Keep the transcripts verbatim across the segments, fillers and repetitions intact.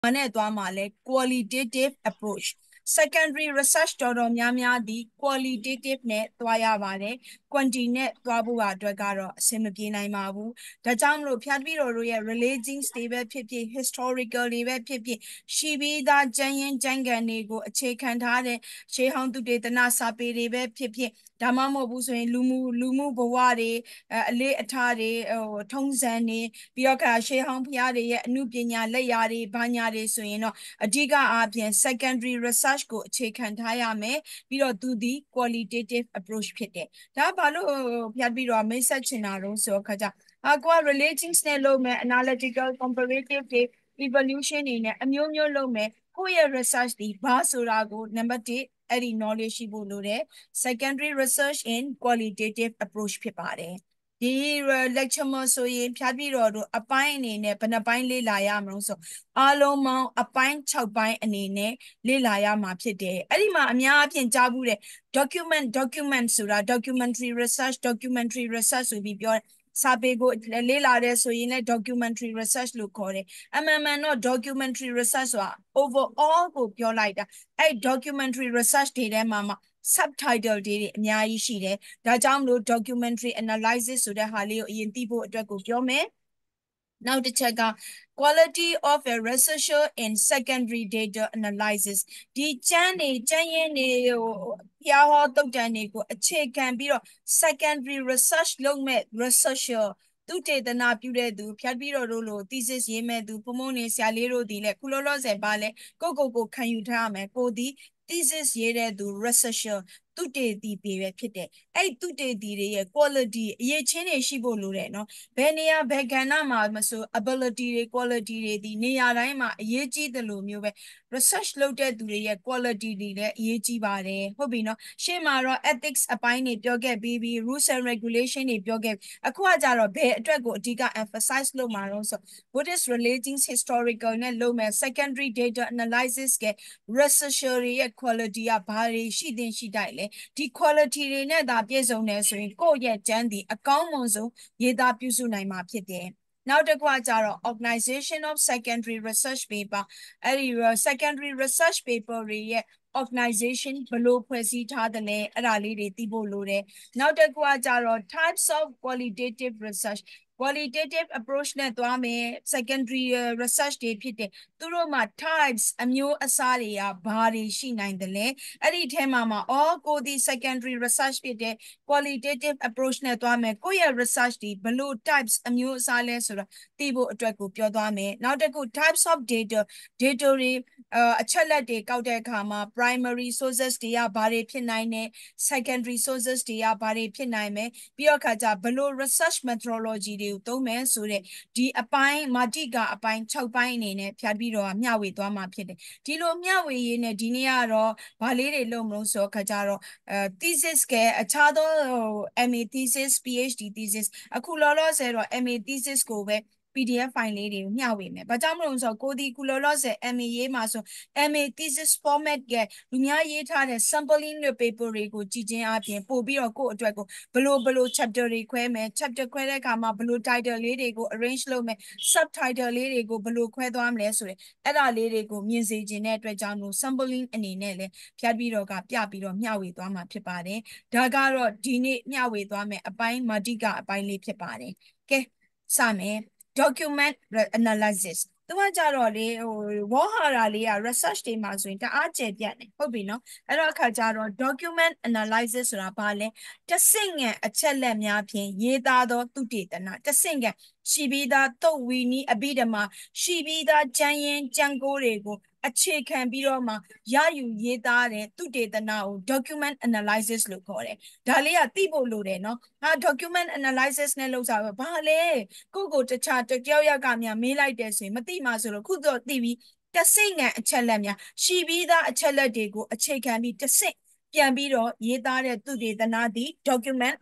qualitative approach. Secondary research တော်တော်များများဒီ qualitative နဲ့တွားရပါတယ် quantity နဲ့တွားဖို့အတွက်ကတော့အဆင်မပြေနိုင်ပါဘူးဒါကြောင့်မလို့ဖျားပြီးတော်တို့ရဲ့ religions တွေပဲဖြစ်ဖြစ် historical တွေပဲဖြစ်ဖြစ်ရှိပြီးသားကျမ်းရင်ကျမ်းဂန်တွေကိုအခြေခံထားတဲ့ရှေးဟောင်းသူတေသနစာပေတွေပဲဖြစ်ဖြစ်ဒါမှမဟုတ်ဘူးဆိုရင်လူမှုလူမှုဘဝတွေအလေးအထားတွေဟိုထုံးစံတွေပြီးတော့ခါရှေးဟောင်းဖျားတွေရဲ့အမှုပညာလက်ရာတွေဘာညာတွေဆိုရင်တော့အဓိကအားဖြင့် secondary research ကိုအခြေခံထားရမယ်ပြီးတော့သူဒီ qualitative approach ဖြစ်တယ်ဒါဘာလို့ဖျားပြီးတော့မိတ်ဆက်ချင်တာတော့ဆိုခါကြအကွာ relations နဲ့လုပ်မယ် analytical comparative တွေ evolution တွေနဲ့အမျိုးမျိုးလုပ်မယ်ကိုယ့်ရဲ့ research ဒီဘာဆိုတာကို number one အဲ့ဒီ knowledge ရှိဖို့လိုတယ် secondary research in qualitative approach ဖြစ်ပါတယ်ဒီ lecture မှာဆိုရင်ဖျားပြီးတော့အပိုင်းအနေနဲ့ဘယ်နှပိုင်းလေ့လာရမလို့ဆိုအားလုံးပေါင်းအပိုင်း၆ပိုင်းအနေနဲ့လေ့လာရမှာဖြစ်တယ်အဲ့ဒီမှာအများအပြားကြားဘူးတဲ့ document document ဆိုတာ documentary research documentary research ဆိုပြီးပြောစာပေကိုလေ့လာတဲ့ဆိုရင်လည်း documentary research လို့ခေါ်တယ်အမှန်မှန်တော့ documentary research ဆိုတာ overall ကိုပြောလိုက်တာအဲ့ documentary research တွေထဲမှာမှာ subtitle တွေအများကြီးရှိတယ်ဒါကြောင့်မလို့ documentary analysis ဆိုတဲ့ဟာလေးကိုအရင်သိဖို့အတွက်ကိုပြောမယ်နောက်တစ်ချက်က quality of a researcher in secondary data analysis ဒီကျမ်းနေကျမ်းရင်းနေဟိုဖျားဟောတုတ်တန်တွေကိုအခြေခံပြီးတော့ secondary research လုပ်မဲ့ researcher သူတေသနာပြုတဲ့သူဖျက်ပြီးတော့လို့ thesis ရေးမဲ့သူပုံမနေဆရာလေးတို့ဒီလေခုလောလောဆယ်ပါလဲကိုကိုကိုခံယူထားရမယ်ကိုဒီ thesis ရေးတဲ့သူ researcher သူတေသီပေပဲဖြစ်တယ်အဲ့သူတေသီတွေရဲ့ quality အရေးချင်းတွေရှိဖို့လိုတယ်နော်ဘယ်နေရာဘယ်ကဏ္ဍမှာမဆို ability တွေ quality တွေဒီနေရာတိုင်းမှာအရေးကြီးတယ်လို့မျိုးပဲ research လုပ်တဲ့သူတွေရဲ့ quality တွေလည်းအရေးကြီးပါတယ်ဟုတ်ပြီနော်ရှေ့မှာတော့ ethics အပိုင်းတွေပြောခဲ့ပြီးပြီး rules and regulation တွေပြောခဲ့အခုကကြတော့ဘယ်အတွက်ကိုအဓိက emphasize လုပ်မှာတော့ဆို Buddhist religions historical နဲ့လုပ်မယ် secondary data analysis က researcher တွေရဲ့ quality ကဘာတွေရှိသင်ရှိတိုက်လဲဒီ quality တွေနဲ့ဒါပြည့်စုံနေဆိုရင်ကိုယ့်ရဲ့ကျမ်းဒီအကောင်းမွန်ဆုံးရေးသားပြုစုနိုင်မှာဖြစ်တယ်နောက်တစ်ခုကကြတော့ organization of secondary research paper အဲ့ဒီ secondary research paper တွေရဲ့ organization ဘယ်လိုဖွဲ့စည်းထားတယ်လဲအဲ့ဒါလေးတွေသိဖို့လိုတယ်နောက်တစ်ခုကကြတော့ types of qualitative research qualitative approach နဲ့တွားမယ် secondary research တွေဖြစ်တယ်သူတို့မှာ types အမျိုးအစားတွေကဘာတွေရှိနိုင်တယ်လဲအဲ့ဒီထဲမှာမှာ all ကိုဒီ secondary research ဖြစ်တဲ့ qualitative approach နဲ့တွားမယ်ကိုယ့်ရဲ့ research တွေဘယ်လို types အမျိုးအစားလဲဆိုတော့သိဖို့အတွက်ကိုပြောသွားမယ်နောက်တစ်ခု types of data data တွေအချက်လက်တွေကောက်တဲ့အခါမှာ primary sources တွေကဘာတွေဖြစ်နိုင်လဲ secondary sources တွေကဘာတွေဖြစ်နိုင်မယ်ပြီးတော့ခါကျဘယ်လို research methodology တွေကိုသုံးမယ်ဆိုတဲ့ဒီအပိုင်းမာတိကအပိုင်း၆ပိုင်းအနေနဲ့ဖြတ်ပြီးတော့မျှဝေသွားမှာဖြစ်တယ်ဒီလိုမျှဝေရေးနဲ့ဒီနေ့ကတော့ဘာလေးတွေလုပ်မလို့ဆိုတော့ခါကျတော့အဲ thesis ကအခြားသော M A thesis PhD thesis အခုလောလောဆယ်တော့ M A thesis ကိုပဲ P D F ဖိုင်လေးတွေကိုမျှဝေမယ်။ဘာကြောင့်မလို့ဆိုတော့ကိုဒီကုလောလောဆယ် M A ရေးမှာဆို M A thesis format ကလူများရေးထားတဲ့ sampling တွေ paper တွေကိုကြည့်ချင်းအပြင်ပို့ပြီးတော့ကိုယ့်အတွက်ကိုဘလို့ဘလို့ chapter တွေခွဲမယ် chapter ခွဲတဲ့အခါမှာဘလို့ title လေးတွေကို arrange လုပ်မယ် subtitle လေးတွေကိုဘလို့ခွဲသွားမလဲဆိုတဲ့အဲ့ဒါလေးတွေကိုမြင်စေခြင်းတဲ့အတွက်ကြောင့်လို့ sampling အနေနဲ့လည်းဖြတ်ပြီးတော့ကပြပြီးတော့မျှဝေသွားမှာဖြစ်ပါတယ်။ဒါကတော့ဒီနေ့မျှဝေသွားမယ်အပိုင်းမာတိကအပိုင်းလေးဖြစ်ပါတယ်။ကဲစမယ်document analysis သူကကြတော့လေဟိုဝေါ်ဟာရာလေးက research တွေမှာဆိုရင်တအားကျယ်ပြန့်တယ်ဟုတ်ပြီနော်အဲ့တော့အခါကြတော့ document analysis ဆိုတာဘာလဲတဆင့်ငယ်အချက်လက်များဖြင့်ရေးသားသောသုတေသနတဆင့်ငယ်ရှိပြီးသားသုတ်ဝီနီးအဘိဓမ္မာရှိပြီးသားကျမ်းရင်းကျမ်းကိုတွေကိုအခြေခံပြီးတော့မှရယူရေးသားတဲ့သုတေသနကို document analysis လို့ခေါ်တယ်ဒါလေးကသိဖို့လိုတယ်နော်ဟာ document analysis နဲ့လောက်စားပဲဘာလဲကိုကိုတခြားတကြောက်ရကများမေးလိုက်တယ်ဆိုရင်မသိမှဆိုလို့ခုတော့သိပြီးတဆင့်ငံအချက်လက်များရှိပြီးသားအချက်လက်တွေကိုအခြေခံပြီးတဆင့်ပြန်ပြီးတော့ရေးသားတဲ့သုတေသနသည် document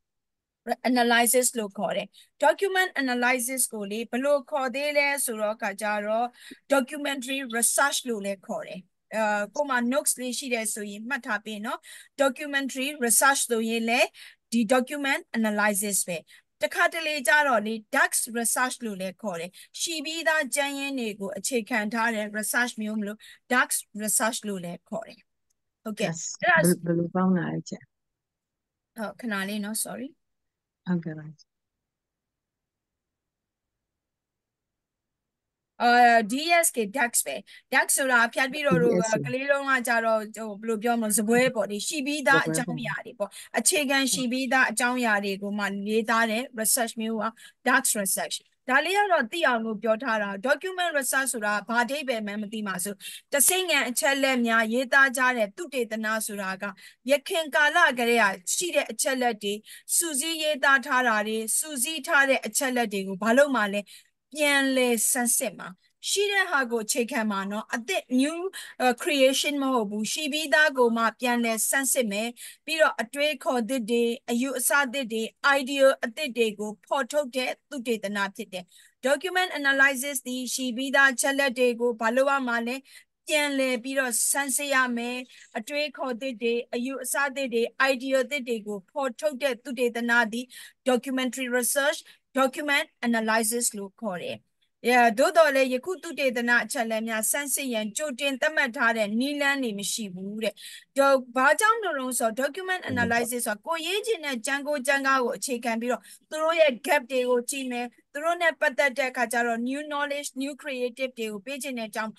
analysis လို့ခေါ်တယ် document analysis ကိုလေဘယ်လိုခေါ်သေးလဲဆိုတော့ကကြတော့ documentary research လို့လည်းခေါ်တယ်အဲကိုမ notes လေးရှိတယ်ဆိုရင်မှတ်ထားပေးနော် documentary research ဆိုရင်လေဒီ document analysis ပဲတခါတလေကြတော့လေ Dax research လို့လည်းခေါ်တယ်ရှိပြီးသားကျမ်းရင်းတွေကိုအခြေခံထားတဲ့ research မျိုးမလို့ Dax research လို့လည်းခေါ်တယ်ဟုတ်ကဲ့အဲ့ဒါဘယ်လိုပေါင်းလာလဲကျဟုတ်ခဏလေးနော် sorry ဟုတ်ကဲ့ပါအာ D S K Dax ပဲ Dax ဆိုတာဖြတ်ပြီးတော့တို့ကလေးတုန်းကကြတော့ဟိုဘယ်လိုပြောမလဲစပွဲပေါ့ဒီရှိပြီးသားအကြောင်းအရာတွေပေါ့အခြေခံရှိပြီးသားအကြောင်းအရာတွေကိုမှလေးသားတဲ့ research မျိုးက Dax research ဒါလေးကတော့သိအောင်လို့ပြောထားတာ document research ဆိုတာဘာအဓိပ္ပာယ်မှမသိမှာဆိုတစိမ့်ငံအချက်လက်များရေးသားကြတဲ့သုတေသနဆိုတာကယခင်ကာလကလေးကရှိတဲ့အချက်လက်တွေစူးစီးရေးသားထားတာတွေစူးစီးထားတဲ့အချက်လက်တွေကိုဘာလို့မှလဲပြန်လဲဆန်းစစ်မှာရှိတဲ့ဟာကိုအခြေခံမှာเนาะအသစ် new creation မဟုတ်ဘူးရှိပြီးသားကိုမှပြန်လဲဆန်းစစ်မယ်ပြီးတော့အတွေးခေါ်သစ်တွေအယူအဆသစ်တွေ idea အသစ်တွေကိုဖော်ထုတ်တဲ့သုတေသနဖြစ်တယ် document analysis ဒီရှိပြီးသားချက်လက်တွေကိုဘာလို့ရမှာလဲပြန်လဲပြီးတော့ဆန်းစစ်ရမယ်အတွေးခေါ်သစ်တွေအယူအဆသစ်တွေ idea သစ်တွေကိုဖော်ထုတ်တဲ့သုတေသနသည် documentary research document analysis လို့ခေါ်တယ်။သို့တော်လည်းယခုသုတေသနအချက်အလက်များစမ်းစစ်ရန်ကြိုတင်သတ်မှတ်ထားတဲ့နည်းလမ်းတွေမရှိဘူးတဲ့။တော့ဘာကြောင့်လို့လဲဆိုတော့ document analysis ဆိုတာကိုရေးချင်တဲ့ကြံကိုကြံကားကိုအခြေခံပြီးတော့သူတို့ရဲ့ gap တွေကိုကြည့်မယ်။သူတို့နဲ့ပတ်သက်တဲ့အခါကျတော့ new knowledge new creative တွေကိုပေးချင်တဲ့အကြောင်း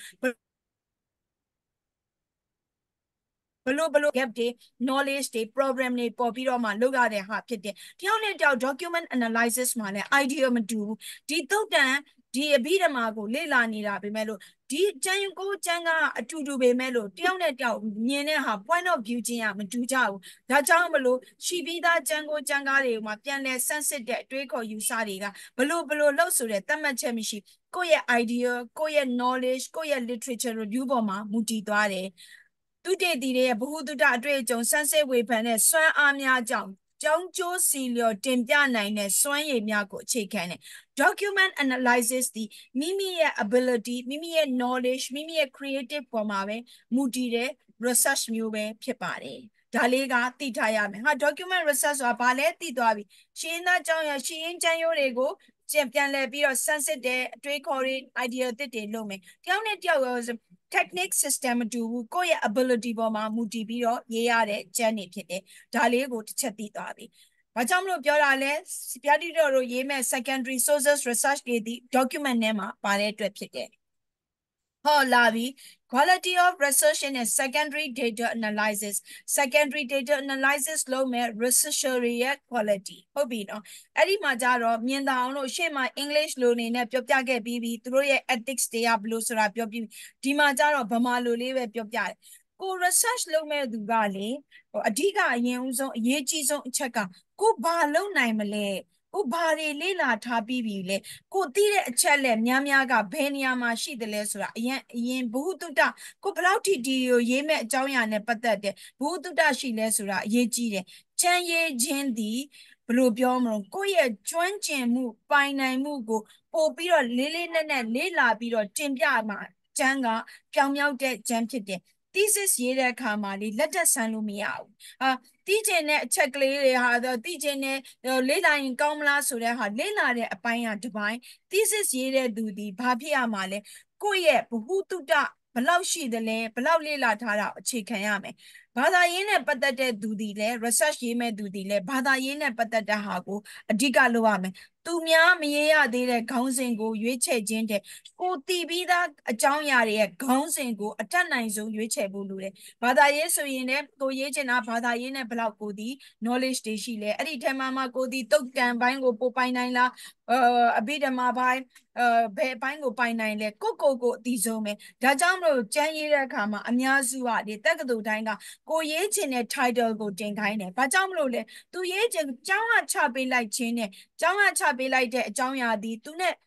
ဘလို့ဘလို့ gap တွေ knowledge တွေ program တွေပေါ်ပြီးတော့မှလုပ်ရတဲ့ဟာဖြစ်တယ်။တယောက်နဲ့တယောက် document analysis မှာလည်း idea မတူဘူး။ဒီသုတ်တန်ဒီအဘိဓမ္မာကိုလေ့လာနေတာပဲမဲ့လို့ဒီကျန်ကိုကျန်ကအတူတူပဲမဲ့လို့တယောက်နဲ့တယောက်မြင်တဲ့ဟာ point of view ချင်းကမတူကြဘူး။ဒါကြောင့်မလို့ရှိပြီးသားကျန်ကိုကျန်ကားတွေမှာပြန်လဲဆန်းစစ်တဲ့အတွေးခေါ်ယူဆတွေကဘလို့ဘလို့လို့ဆိုတဲ့သတ်မှတ်ချက်မရှိကိုယ့်ရဲ့ idea ကိုယ့်ရဲ့ knowledge ကိုယ့်ရဲ့ literature review ပေါ်မှာမူတည်သွားတယ်။သူတေတီရဲ့ဘ ഹു တုတအတွေ့အကြုံဆန်းစစ်ဝေဖန်တဲ့စွမ်းအားများကြောင့်ကြောင်းကျိုးစီလျော်တင်ပြနိုင်တဲ့စွမ်းရည်များကိုအခြေခံတယ် document analysis ဒီမိမိရဲ့ ability မိမိရဲ့ knowledge မိမိရဲ့ creative ပေါ်မှာပဲမူတည်တဲ့ research မျိုးပဲဖြစ်ပါတယ်ဒါလေးကသိထားရမယ်ဟာ document research ဆိုတာဘာလဲသိသွားပြီရှင်းသားကြောင်းရရှင်းရင်းချမ်းရိုးတွေကိုပြန်လဲပြီးတော့ဆန်းစစ်တဲ့အတွေးခေါ်တွေ idea အသစ်တွေလုပ်မယ်တယောက်နဲ့တယောက် technique system မတူဘူးကိုယ့်ရဲ့ ability ပေါ်မှာမူတည်ပြီးတော့ရေးရတဲ့ကျမ်းတွေဖြစ်တယ်ဒါလေးကိုတစ်ချက်သိသွားပြီဘာကြောင့်မလို့ပြောတာလဲပြတိတော်တို့ရေးမဲ့ secondary sources research တွေဒီ document ထဲမှာပါတဲ့အတွက်ဖြစ်တယ်ဟောလာပြီ quality of research in a secondary data analysis secondary data analysis လုပ်မဲ့ researcher ရဲ့ quality ဟုတ်ပြီနော်အဲ့ဒီမှာကြတော့မြင်သာအောင်လို့ရှေ့မှာ English လိုနေနဲ့ပြောပြခဲ့ပြီးပြီသူတို့ရဲ့ ethics တွေကဘယ်လိုဆိုတာပြောပြီးဒီမှာကြတော့ဗမာလိုလေးပဲပြောပြတယ်ကို research လုပ်မဲ့သူကလေဟိုအဓိကအရင်ဦးဆုံးအရေးကြီးဆုံးအချက်ကကိုဘာလုပ်နိုင်မလဲကိုဘာတွေလေ့လာထားပြီးပြီလဲကိုသိတဲ့အချက်လက်များများကဘယ်နေရာမှာရှိတယ်လဲဆိုတာအရင်အရင်ဘ ഹു တုတကိုဘယ်လောက်ထိဒီကိုရေးမဲ့အကြောင်းအရာနဲ့ပတ်သက်တယ်ဘ ഹു တုတရှိလဲဆိုတာအရေးကြီးတယ်ချမ်းရေးခြင်းသည်ဘယ်လိုပြောမလို့ကိုယ့်ရဲ့ကျွမ်းကျင်မှုပိုင်နိုင်မှုကိုပို့ပြီးတော့လေးလေးနက်နက်လေ့လာပြီးတော့တင်ပြမှာကျမ်းကပြောင်မြောက်တဲ့ကျမ်းဖြစ်တယ် thesis ရေးတဲ့အခါမှာလေလက်တက်ဆန်းလို့မရဘူးအာသိကျင်တဲ့အချက်ကလေးတွေဟာသိကျင်တဲ့လေ့လာရင်ကောင်းမလားဆိုတဲ့ဟာလေ့လာတဲ့အပိုင်းကတစ်ပိုင်း thesis ရေးတဲ့သူဒီဘာဖြစ်ရမှာလဲကိုယ့်ရဲ့ဘ ഹു တုတဘလောက်ရှိတယ်လဲဘလောက်လေ့လာထားတာအခြေခံရမယ်ဘာသာရေးနဲ့ပတ်သက်တဲ့သူဒီလဲ research ရေးမဲ့သူဒီလဲဘာသာရေးနဲ့ပတ်သက်တဲ့ဟာကိုအဓိကလုပ်ရမယ်သူများမရေးရသေးတဲ့ခေါင်းစဉ်ကိုရွေးချယ်ခြင်းတဲ့ကိုတည်ပြီးသားအကြောင်းအရာတွေရဲ့ခေါင်းစဉ်ကိုအတတ်နိုင်ဆုံးရွေးချယ်ဖို့လိုတယ်ဘာသာရေးဆိုရင်လည်းကိုရေးချင်တာဘာသာရေးနဲ့ဘလောက်ကိုဒီ knowledge တွေရှိလဲအဲ့ဒီထဲမှာမှကိုဒီတုတ်တန်ပိုင်းကိုပို့ပိုင်နိုင်လားအဘိဓမ္မာပိုင်းအဲဘယ်အပိုင်းကိုပိုင်နိုင်လဲကိုကိုကိုအတီးဆုံးပဲဒါကြောင့်မလို့ကျမ်းရေးတဲ့အခါမှာအများစုကဒီတက္ကသိုလ်တိုင်းကကိုရေးချင်တဲ့ title ကိုတင်ခိုင်းတယ်ဘာကြောင့်မလို့လဲသူရေးချင်ကျောင်းကချပေးလိုက်ခြင်းနဲ့ကျောင်းကချပေးလိုက်တဲ့အကြောင်းအရာဒီသူနဲ့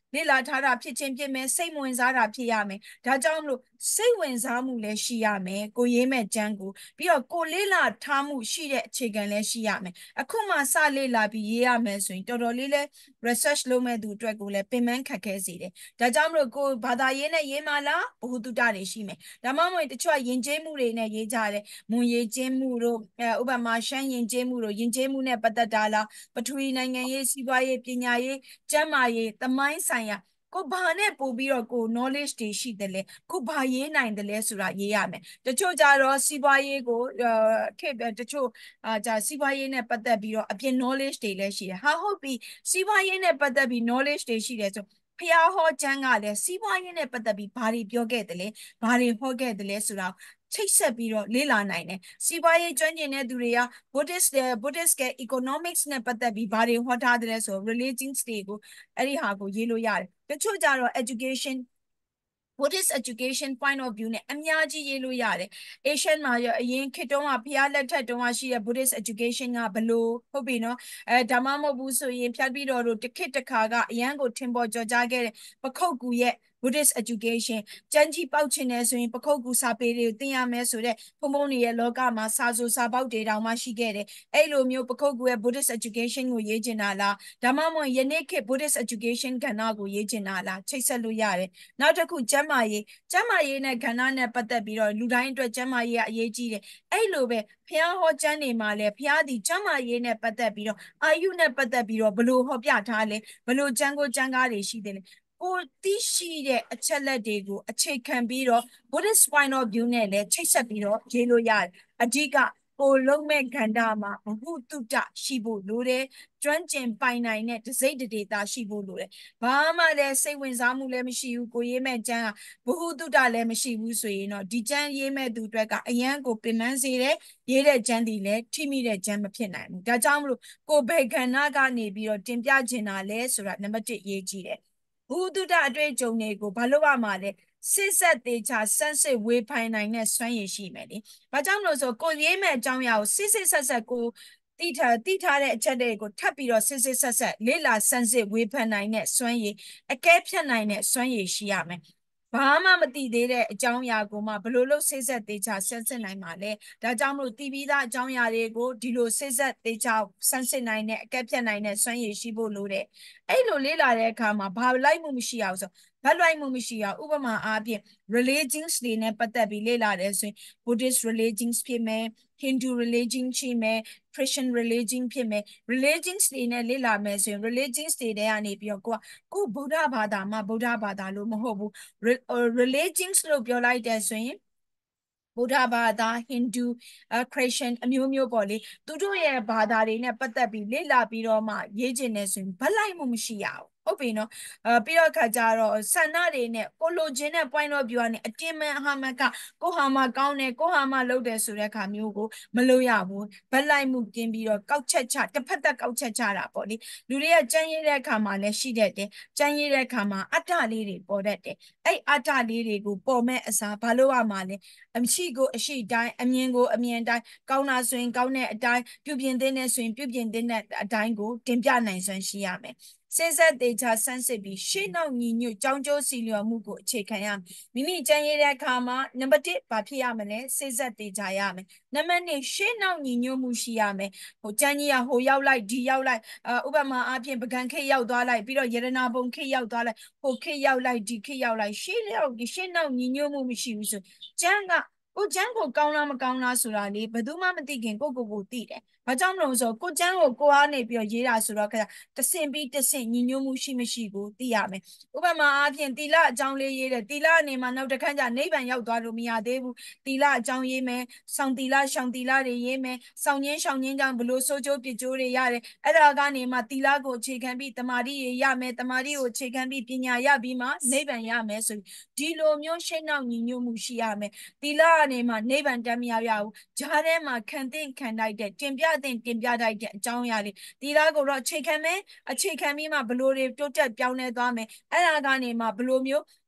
လေ့လာထားတာဖြစ်ခြင်းဖြစ်မယ်စိတ်ဝင်စားတာဖြစ်ရမယ်ဒါကြောင့်မလို့စိတ်ဝင်စားမှုလည်းရှိရမယ်ကိုရေးမဲ့ကျမ်းကိုပြီးတော့ကိုလေ့လာထားမှုရှိတဲ့အခြေခံလည်းရှိရမယ်အခုမှစလေ့လာပြီးရေးရမယ်ဆိုရင်တော်တော်လေးလဲ research လုပ်မဲ့သူအတွက်ကိုလည်းပင်ပန်းခက်ခဲစေတယ်ဒါကြောင့်မလို့ကိုဘာသာရေးနဲ့ရေးမှလားဘ ഹു တုတတွေရှိမယ်ဒါမှမဟုတ်တချို့ကယဉ်ကျေးမှုတွေနဲ့ရေးကြတယ်မွန်ရေးကျင်းမှုတို့အဲဥပမာရှမ်းယဉ်ကျေးမှုတို့ယဉ်ကျေးမှုနဲ့ပတ်သက်တာလားပထဝီနိုင်ငံရေးစီးပွားရေးပညာရေးကျန်းမာရေးသမိုင်းဆိုင်ရာကိုဘာနဲ့ပို့ပြီးတော့ကို knowledge တွေရှိတယ်လဲကိုဘာရေးနိုင်တယ်လဲဆိုတာရေးရမယ်တချို့ကြတော့စီးပွားရေးကိုခေတချို့အာじゃစီးပွားရေးနဲ့ပတ်သက်ပြီးတော့အပြင် knowledge တွေလည်းရှိတယ်ဟာဟုတ်ပြီစီးပွားရေးနဲ့ပတ်သက်ပြီး knowledge တွေရှိတယ်ဆိုဖျားဟောကျမ်းကလည်းစီးပွားရေးနဲ့ပတ်သက်ပြီးဘာတွေပြောခဲ့တယ်လဲဘာတွေဟောခဲ့တယ်လဲဆိုတာချိတ်ဆက်ပြီးတော့လေ့လာနိုင်တယ်စီးပွားရေးကျွမ်းကျင်တဲ့သူတွေက Buddhist Buddhist က economics နဲ့ပတ်သက်ပြီးဘာတွေဟောထားတယ်ဆို religions တွေကိုအဲ့ဒီဟာကိုရေးလို့ရတယ်တချို့ကြတော့ education Buddhist education point of view နဲ့အများကြီးရေးလို့ရတယ် Asian မှာရအရင်ခေတ်တုန်းကဖျားလက်ထက်တုန်းကရှိတဲ့ Buddhist education ကဘလို့ဟုတ်ပြီနော်အဲဒါမှမဟုတ်ဘူးဆိုရင်ဖြတ်ပြီးတော့တစ်ခေတ်တစ်ခါကအရန်ကိုထင်ပေါ်ကြော်ကြားခဲ့တဲ့ပခုတ်ကူရဲ့ Buddhist education ကျမ်းကြီးပေါက်ချင်တယ်ဆိုရင်ပခုတ်ကူစာပေတွေကိုသင်ရမယ်ဆိုတဲ့ဘုံဘုံတွေရဲ့လောကမှာစာဆိုစာပေါက်တွေတောင်မှရှိခဲ့တယ်အဲ့လိုမျိုးပခုတ်ကူရဲ့ Buddhist education ကိုရေးချင်တာလားဒါမှမဟုတ်ယနေ့ခေတ် Buddhist education ကဏ္ဍကိုရေးချင်တာလားချိတ်ဆက်လို့ရတယ်နောက်တစ်ခုကျမ်းမာရေးကျမ်းမာရေးနဲ့ကဏ္ဍနဲ့ပတ်သက်ပြီးတော့လူတိုင်းအတွက်ကျမ်းမာရေးကအရေးကြီးတယ်အဲ့လိုပဲဘုရားဟောကျမ်းတွေမှာလည်းဘုရားဒီကျမ်းမာရေးနဲ့ပတ်သက်ပြီးတော့အာယုနဲ့ပတ်သက်ပြီးတော့ဘလို့ဟောပြထားလဲဘလို့ကျမ်းကိုကျမ်းကားတွေရှိတယ်လဲကိုသိရှိတဲ့အချက်လက်တွေကိုအခြေခံပြီးတော့ Buddhist point of view နဲ့လည်းချိတ်ဆက်ပြီးတော့ရေးလို့ရတယ်အဓိကကိုလုံးမဲ့ခန္ဓာမှာဘဟုတုတရှိဖို့လိုတယ်ကျွမ်းကျင်ပိုင်နိုင်တဲ့တစိမ့်တဒေတာရှိဖို့လိုတယ်ဘာမှလည်းစိတ်ဝင်စားမှုလည်းမရှိဘူးကိုရေးမဲ့ကျမ်းကဘဟုတုတလည်းမရှိဘူးဆိုရင်တော့ဒီကျမ်းရေးမဲ့သူတွေကအရန်ကိုပင်ပန်းစေတယ်ရေးတဲ့ကျမ်းဒီလည်းထိမိတဲ့ကျမ်းမဖြစ်နိုင်ဘူးဒါကြောင့်မလို့ကိုဘယ်ခန္ဓာကနေပြီးတော့တင်ပြချင်တာလဲဆိုတာနံပါတ်တစ်ရေးကြည့်တယ်ဘဟုတုတအတွေ့အကြုံတွေကိုဘာလို့ရမှာလဲစစ်ဆက်သေးချာစမ်းစစ်ဝေဖန်နိုင်တဲ့စွမ်းရည်ရှိမယ်လေ။ဘာကြောင့်လို့ဆိုကိုရေးမဲ့အကြောင်းအရာကိုစစ်စစ်ဆက်ဆက်ကိုတိထားတိထားတဲ့အချက်တွေကိုထပ်ပြီးတော့စစ်စစ်ဆက်ဆက်လေ့လာစမ်းစစ်ဝေဖန်နိုင်တဲ့စွမ်းရည်အကဲဖြတ်နိုင်တဲ့စွမ်းရည်ရှိရမယ်။ဘာမှမသိသေးတဲ့အကြောင်းအရာကိုမှဘယ်လိုလုပ်စစ်ဆက်သေးချာစမ်းစစ်နိုင်မှာလဲ။ဒါကြောင့်မလို့တည်ပြီးသားအကြောင်းအရာတွေကိုဒီလိုစစ်ဆက်သေးချာစမ်းစစ်နိုင်တဲ့အကဲဖြတ်နိုင်တဲ့စွမ်းရည်ရှိဖို့လိုတယ်။အဲ့လိုလေ့လာတဲ့အခါမှာဘာလိုက်မှုမရှိအောင်ဆိုဘတ်လိုက်မှုမရှိအောင်ဥပမာအားဖြင့် religions တွေနဲ့ပတ်သက်ပြီးလေ့လာတယ်ဆိုရင် Buddhist religions ဖြစ်မယ် Hindu religion ဖြစ်မယ် Christian religion ဖြစ်မယ် religions တွေနဲ့လေ့လာမယ်ဆိုရင် religions တွေထဲကနေပြီးတော့ကိုကကိုဗုဒ္ဓဘာသာမှာဗုဒ္ဓဘာသာလို့မဟုတ်ဘူး religions လို့ပြောလိုက်တယ်ဆိုရင်ဗုဒ္ဓဘာသာဟိန္ဒူအခရစ်ယာန်အမျိုးမျိုးပေါ့လေသူတို့ရဲ့ဘာသာတွေနဲ့ပတ်သက်ပြီးလေ့လာပြီးတော့မှရေးကျင်နေဆိုရင်ဘက်လိုက်မှုမရှိရဘူးဟုတ်ပြီနော်အဲပြီးတော့ခါကြတော့ဆန္ဒတွေနဲ့ကိုလိုချင်တဲ့ point of view ကနေအတင်းမှန်အဟာမကကိုဟာမကောင်းတယ်ကိုဟာမလုပ်တယ်ဆိုတဲ့ခါမျိုးကိုမလုပ်ရဘူးဘက်လိုက်မှုကင်းပြီးတော့ကောက်ချက်ချတစ်ဖက်သက်ကောက်ချက်ချတာပေါ့လေလူတွေကကြမ်းရေးတဲ့အခါမှာလည်းရှိတတ်တယ်ကြမ်းရေးတဲ့အခါမှာအတ္တလေးတွေပေါ်တတ်တယ်အဲ့အတ္တလေးတွေကိုပေါ်မဲ့အစားဘာလို့ရမှာလဲအရှိကိုအရှိတိုင်းအမြင်ကိုအမြင်တိုင်းကောင်းတာဆိုရင်ကောင်းတဲ့အတိုင်းပြုပြင်သင့်တဲ့ဆိုရင်ပြုပြင်သင့်တဲ့အတိုင်းကိုတင်ပြနိုင်စွမ်းရှိရမယ်စဉ်ဆက်သေးချာဆန်းစစ်ပြီးရှေ့နောက်ညီညွတ်ကြောင်းကျိုးစီလျော်မှုကိုအခြေခံရမယ်မိမိကြံရတဲ့အခါမှာနံပါတ်တစ်ဘာဖြစ်ရမလဲစဉ်ဆက်သေးချာရမယ်နံပါတ်နှစ်ရှေ့နောက်ညီညွတ်မှုရှိရမယ်ဟိုကြံကြီးကဟိုရောက်လိုက်ဒီရောက်လိုက်အဥပမာအားဖြင့်ပကံခေရောက်သွားလိုက်ပြီးတော့ရတနာဘုံခေရောက်သွားလိုက်ဟိုခေရောက်လိုက်ဒီခေရောက်လိုက်ရှေ့ရောက်ရှေ့နောက်ညီညွတ်မှုမရှိဘူးဆိုကျန်းကကိုကျန်းကိုကောင်းလားမကောင်းလားဆိုတာလေဘယ်သူမှမသိခင်ကိုကိုကိုသိတယ်။ဘာကြောင့်မလို့ဆိုကိုကျန်းကိုကိုအားနေပြီးတော့ရေးတာဆိုတော့ခါတဆင့်ပြီးတဆင့်ညီညွတ်မှုရှိမရှိကိုသိရမယ်။ဥပမာအားဖြင့်တီလအကြောင်းလေးရေးတယ်တီလအနေမှာနောက်တစ်ခါကျနိဗ္ဗာန်ရောက်သွားလို့မရသေးဘူး။တီလအကြောင်းရေးမယ်။ဆောင်းတီလရှောင်းတီလတွေရေးမယ်။ဆောင်းငင်းရှောင်းငင်းကြောင့်ဘလို့ဆိုးကျိုးပြစ်ကျိုးတွေရတယ်။အဲ့ဒါကနေမှတီလကိုအခြေခံပြီးတမာတိရရမယ်။တမာတိကိုအခြေခံပြီးပညာရပြီးမှနိဗ္ဗာန်ရမယ်ဆိုဒီလိုမျိုးရှင်းနောက်ညီညွတ်မှုရှိရမယ်။တီလကနေမှနိဗ္ဗာန်တမ်းမရရဘူးဂျားထဲမှာခံသိခံတိုက်တဲ့တင်ပြတဲ့တင်ပြတိုက်တဲ့အကြောင်းအရာတွေဒီလားကိုတော့အခြေခံမယ်အခြေခံပြီးမှဘလို့တွေတိုးတက်ပြောင်းလဲသွားမယ်အဲ့ဒါကနေမှဘလို့မျိုး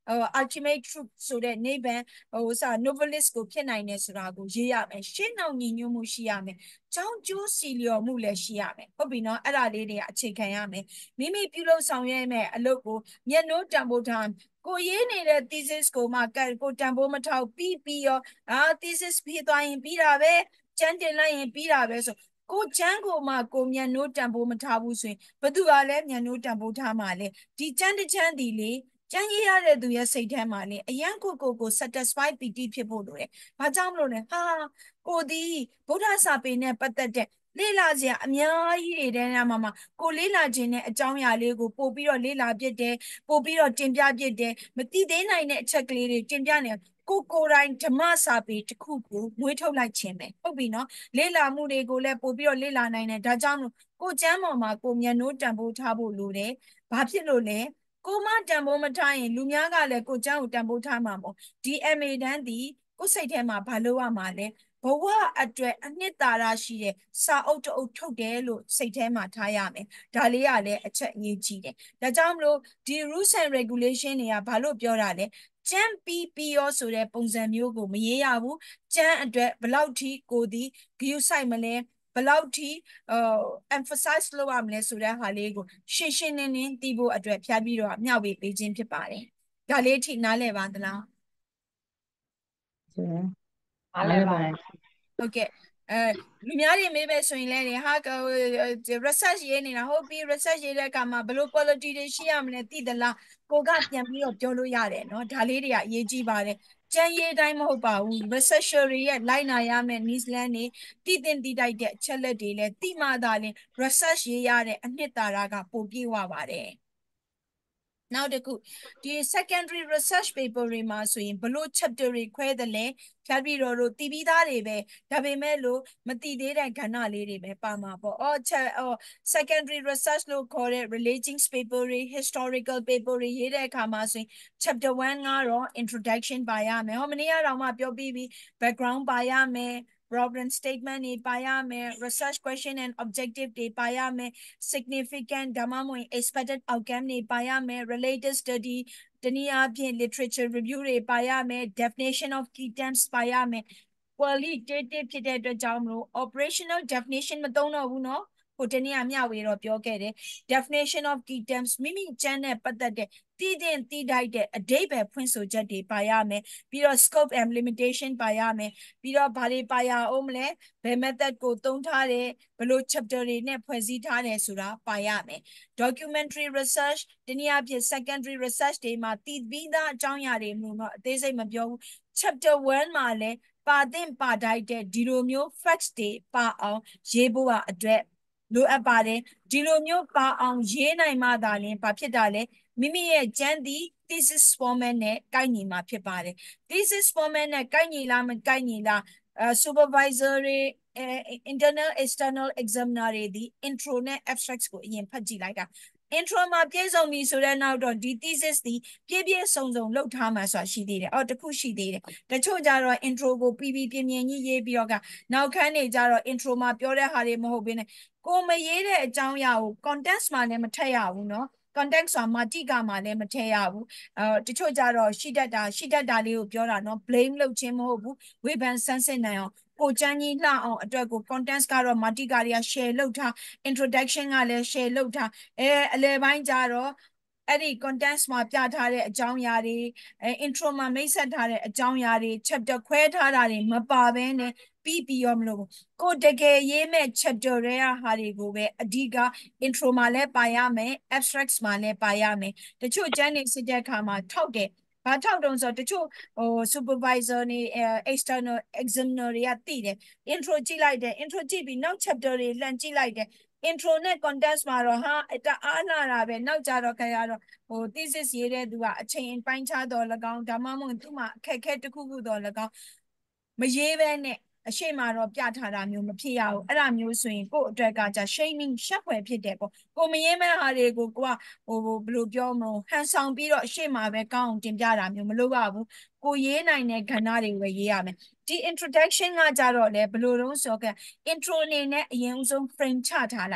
ultimate truth ဆိုတဲ့နိဗ္ဗာန်ဟိုစာ novelist ကိုဖြစ်နိုင်တယ်ဆိုတာကိုရေးရမယ်ရှင်းအောင်ညီညွတ်မှုရှိရမယ်ကြောင်းကျိုးစီလျော်မှုလည်းရှိရမယ်ဟုတ်ပြီနော်အဲ့ဒါလေးတွေကအခြေခံရမယ်မိမိပြုလုပ်ဆောင်ရမယ့်အလုပ်ကိုမျက်နှိုးတံပိုးထားကိုရေးနေတဲ့ thesis ကိုမှကိုတံပိုးမထောက်ပြီးပြီးရောအာ thesis ပြီးသွားရင်ပြီးတာပဲကျန်းတင်လိုက်ရင်ပြီးတာပဲဆိုကိုချမ်းကိုမှကိုမျက်နှိုးတံပိုးမထားဘူးဆိုရင်ဘသူကလည်းမျက်နှိုးတံပိုးထားမှာလေဒီချမ်းတချမ်းဒီလေကျန်းရရတဲ့သူရဲ့စိတ်ထဲမှာလေအယံကိုကိုကို satisfy ပီတိဖြစ်ဖို့လိုတယ်။ဘာကြောင့်မလို့လဲ။ဟာကိုဒီဗုဒ္ဓစာပေနဲ့ပတ်သက်တဲ့လေ့လာစရာအများကြီးတွေတဲ့မှာမှာကိုလေ့လာခြင်းနဲ့အကြောင်းအရာလေးကိုပို့ပြီးတော့လေ့လာပြစ်တယ်ပို့ပြီးတော့တင်ပြပြစ်တယ်မသိသေးနိုင်တဲ့အချက်ကလေးတွေတင်ပြနေကိုကိုယ်တိုင်ဓမ္မစာပေတစ်ခုကိုမွေးထုတ်လိုက်ခြင်းပဲဟုတ်ပြီနော်လေ့လာမှုတွေကိုလည်းပို့ပြီးတော့လေ့လာနိုင်တယ်ဒါကြောင့်မို့ကိုကျမ်းပေါ်မှာကိုမျက်နှိုးတံပိုးထားဖို့လိုတယ်ဘာဖြစ်လို့လဲကိုမတန်ဖိုးမထားရင်လူများကလည်းကိုကျန်းကိုတန်ဖိုးထားမှာမို့ဒီ M A တန်းဒီကိုစိတ်ထဲမှာဘာလို့ရမှာလဲဘဝအတွက်အနှစ်သာရရှိတဲ့စာအုပ်တအုပ်ထုတ်တယ်လို့စိတ်ထဲမှာထားရမယ်ဒါလေးကလည်းအချက်အရေးကြီးတယ်ဒါကြောင့်မလို့ဒီ rules and regulation တွေကဘာလို့ပြောတာလဲကျန်းပြီးပြီးရောဆိုတဲ့ပုံစံမျိုးကိုမရေးရဘူးကျန်းအတွက်ဘလောက်ထိကိုဒီဂရုစိုက်မလဲဘယ်လောက်ထိဟို emphasize လုပ်ရမလဲဆိုတဲ့ဟာလေးကိုရှင်းရှင်းလင်းလင်းသိဖို့အတွက်ဖြတ်ပြီးတော့မျှဝေပေးခြင်းဖြစ်ပါတယ်။ဒါလေးထိနားလည်ပါသလား။နားလည်ပါတယ်။ဟုတ်ကဲ့အဲလူများတွေမေးပဲဆိုရင်လည်းဟာ research ရေးနေတာဟုတ်ပြီ research ရေးတဲ့အခါမှာဘယ်လို quality တွေရှိရမလဲသိသလားကိုကပြန်ပြီးတော့ပြောလို့ရတယ်နော်ဒါလေးတွေကအရေးကြီးပါတယ်ကျန်းရေးတိုင်းမဟုတ်ပါဘူး researcher တွေရဲ့လိုက်နာရမယ့် needs land တွေတည်တင်တည်တိုက်တဲ့အချက်လက်တွေလည်းတိမှသာလင် research ရေးရတဲ့အနှစ်သာရကပိုပြည့်ဝပါတယ်နောက်တစ်ခုဒီ secondary research paper တွေမှာဆိုရင်ဘလို့ chapter တွေခွဲတယ်လဲဖြတ်ပြီးတော့တို့တည်ပြီးသားတွေပဲဒါပေမဲ့လို့မတည်သေးတဲ့ကဏ္ဍလေးတွေပဲပါမှာပေါ့အော်ချက်အော် secondary research လို့ခေါ်တဲ့ relating paper တွေ historical paper တွေရေးတဲ့အခါမှာဆိုရင် chapter one ကတော့ introduction ပါရမယ်ဟောမနေ့ကတော့မှပြောပြီးပြီ background ပါရမယ် problem statement တွေပါရမယ် research question and objective တွေပါရမယ် significant ဒါမှမဟုတ် expected outcome တွေပါရမယ် related study တနည်းအားဖြင့် literature review တွေပါရမယ် definition of key terms ပါရမယ် qualitative ဖြစ်တဲ့အတွက်ကြောင့်မလို့ operational definition မသုံးတော့ဘူးเนาะဟိုတနေ့ကမျှဝေတော့ပြောခဲ့တယ် definition of key terms မိမိကျမ်းနဲ့ပတ်သက်တဲ့တည်တင်တည်တိုက်တဲ့အဓိပ္ပာယ်ဖွင့်ဆိုချက်တွေပါရမယ်ပြီးတော့ scope and limitation ပါရမယ်ပြီးတော့ဘာတွေပါရအောင်မလဲဘယ် method ကိုသုံးထားတယ်ဘယ်လို chapter တွေနဲ့ဖွဲ့စည်းထားတယ်ဆိုတာပါရမယ် documentary research တနည်းအားဖြင့် secondary research တွေမှာတည်ပြီးသားအကြောင်းအရာတွေမျိုးတော့အသေးစိတ်မပြောဘူး chapter one မှာလည်းပါသင့်ပါတိုက်တဲ့ဒီလိုမျိုး facts တွေပါအောင်ရေးဖို့ကအတွက်လိုအပ်ပါတယ်ဒီလိုမျိုးပါအောင်ရေးနိုင်မှသာလျှင်ဘာဖြစ်တာလဲမိမိရဲ့ကျမ်းသည် thesis format နဲ့ကိုက်ညီမှာဖြစ်ပါတယ် thesis format နဲ့ကိုက်ညီလားမကိုက်ညီလား supervisor တွေ internal external examiner တွေဒီ intro နဲ့ abstracts ကိုအရင်ဖတ်ကြည့်လိုက်တာ intro မှာပြည့်စုံပြီဆိုတဲ့နောက်တော့ဒီ thesis ဒီပြည့်ပြည့်စုံစုံလုပ်ထားမှာဆိုတာရှိသေးတယ်အော်တခုရှိသေးတယ်တချို့ကြတော့ intro ကိုပြီးပြီးပြင်းပြင်းကြီးရေးပြီးတော့ကနောက်ခန်းနေကြတော့ intro မှာပြောတဲ့ဟာတွေမဟုတ်ဘဲနဲ့ကိုမရေးတဲ့အကြောင်းအရာကို context မှာလည်းမထည့်ရဘူးเนาะ context ဆိုတာမာတိကမှာလည်းမထည့်ရဘူးအဲတချို့ကြတော့ရှိတတ်တာရှိတတ်တာလေးကိုပြောတာเนาะ blame လုပ်ခြင်းမဟုတ်ဘူးဝေဖန်ဆန်းစစ်နိုင်အောင်ကိုချမ်းကြီးလှအောင်အတွက်ကို context ကတော့မာတိကတွေက share လုပ်ထား introduction ကလည်း share လုပ်ထားအဲအလယ်ပိုင်းကြတော့အဲ့ဒီ context မှာပြထားတဲ့အကြောင်းအရာတွေအဲ intro မှာမိတ်ဆက်ထားတဲ့အကြောင်းအရာတွေ chapter ခွဲထားတာတွေမပါဘဲနဲ့ပြီးပြီးရောမလို့ကိုတကယ်ရေးမဲ့ chapter တွေကဟာတွေကိုပဲအဓိက intro မှာလည်းပါရမယ် abstracts မှာလည်းပါရမယ်တချို့ကျမ်းနေစစ်တဲ့အခါမှာထောက်တယ်ဘာထောက်တုံးဆိုတော့တချို့ဟို supervisor နေ external examiner တွေကသိတယ် intro ကြည့်လိုက်တယ် intro ကြည့်ပြီးနောက် chapter တွေလှန်ကြည့်လိုက်တယ် intro နဲ့ context မှာတော့ဟာတအားလာတာပဲနောက်ကြတော့ခရတော့ဟို thesis ရေးတဲ့သူကအချိန်ပိုင်းခြားတော်၎င်းဒါမှမဟုတ်သူ့မှာအခက်အခဲတစ်ခုခုတော်၎င်းမရေးဘဲနဲ့အရှိမတော့ပြထားတာမျိုးမဖြစ်ရဘူးအဲ့ဒါမျိုးဆိုရင်ကို့အတွက်ကじゃ shaming ရှက်ဖွယ်ဖြစ်တယ်ပေါ့ကိုမရေးမဲ့ဟာတွေကိုကိုကဟိုဘယ်လိုပြောမလို့ဟန်ဆောင်ပြီးတော့အရှိမပဲကောင်းအောင်တင်ပြတာမျိုးမလုပ်ရဘူးကိုရေးနိုင်တဲ့ကဏ္ဍတွေပဲရေးရမယ်ဒီ introduction ကကြတော့လေဘယ်လိုတုံးဆိုတော့ intro အနေနဲ့အရင်ဦးဆုံး frame ချထားလိုက်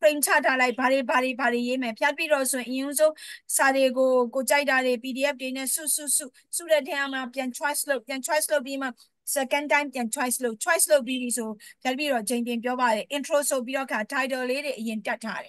frame ချထားလိုက်ဘာတွေဘာတွေဘာတွေရေးမယ်ဖြတ်ပြီးတော့ဆိုရင်အရင်ဆုံးစာတွေကိုကိုကြိုက်တာတွေ P D F တွေနဲ့စုစုစုစုတဲ့ထဲမှာပြန် choice လုပ်ပြန် choice လုပ်ပြီးမှ second time ပြန် choice လုပ် choice လုပ်ပြီးပြီဆိုဖြတ်ပြီးတော့ချိန်တင်ပြောပါတယ် intro ဆိုပြီးတော့ခါ title လေးတွေအရင်တက်ထားတယ်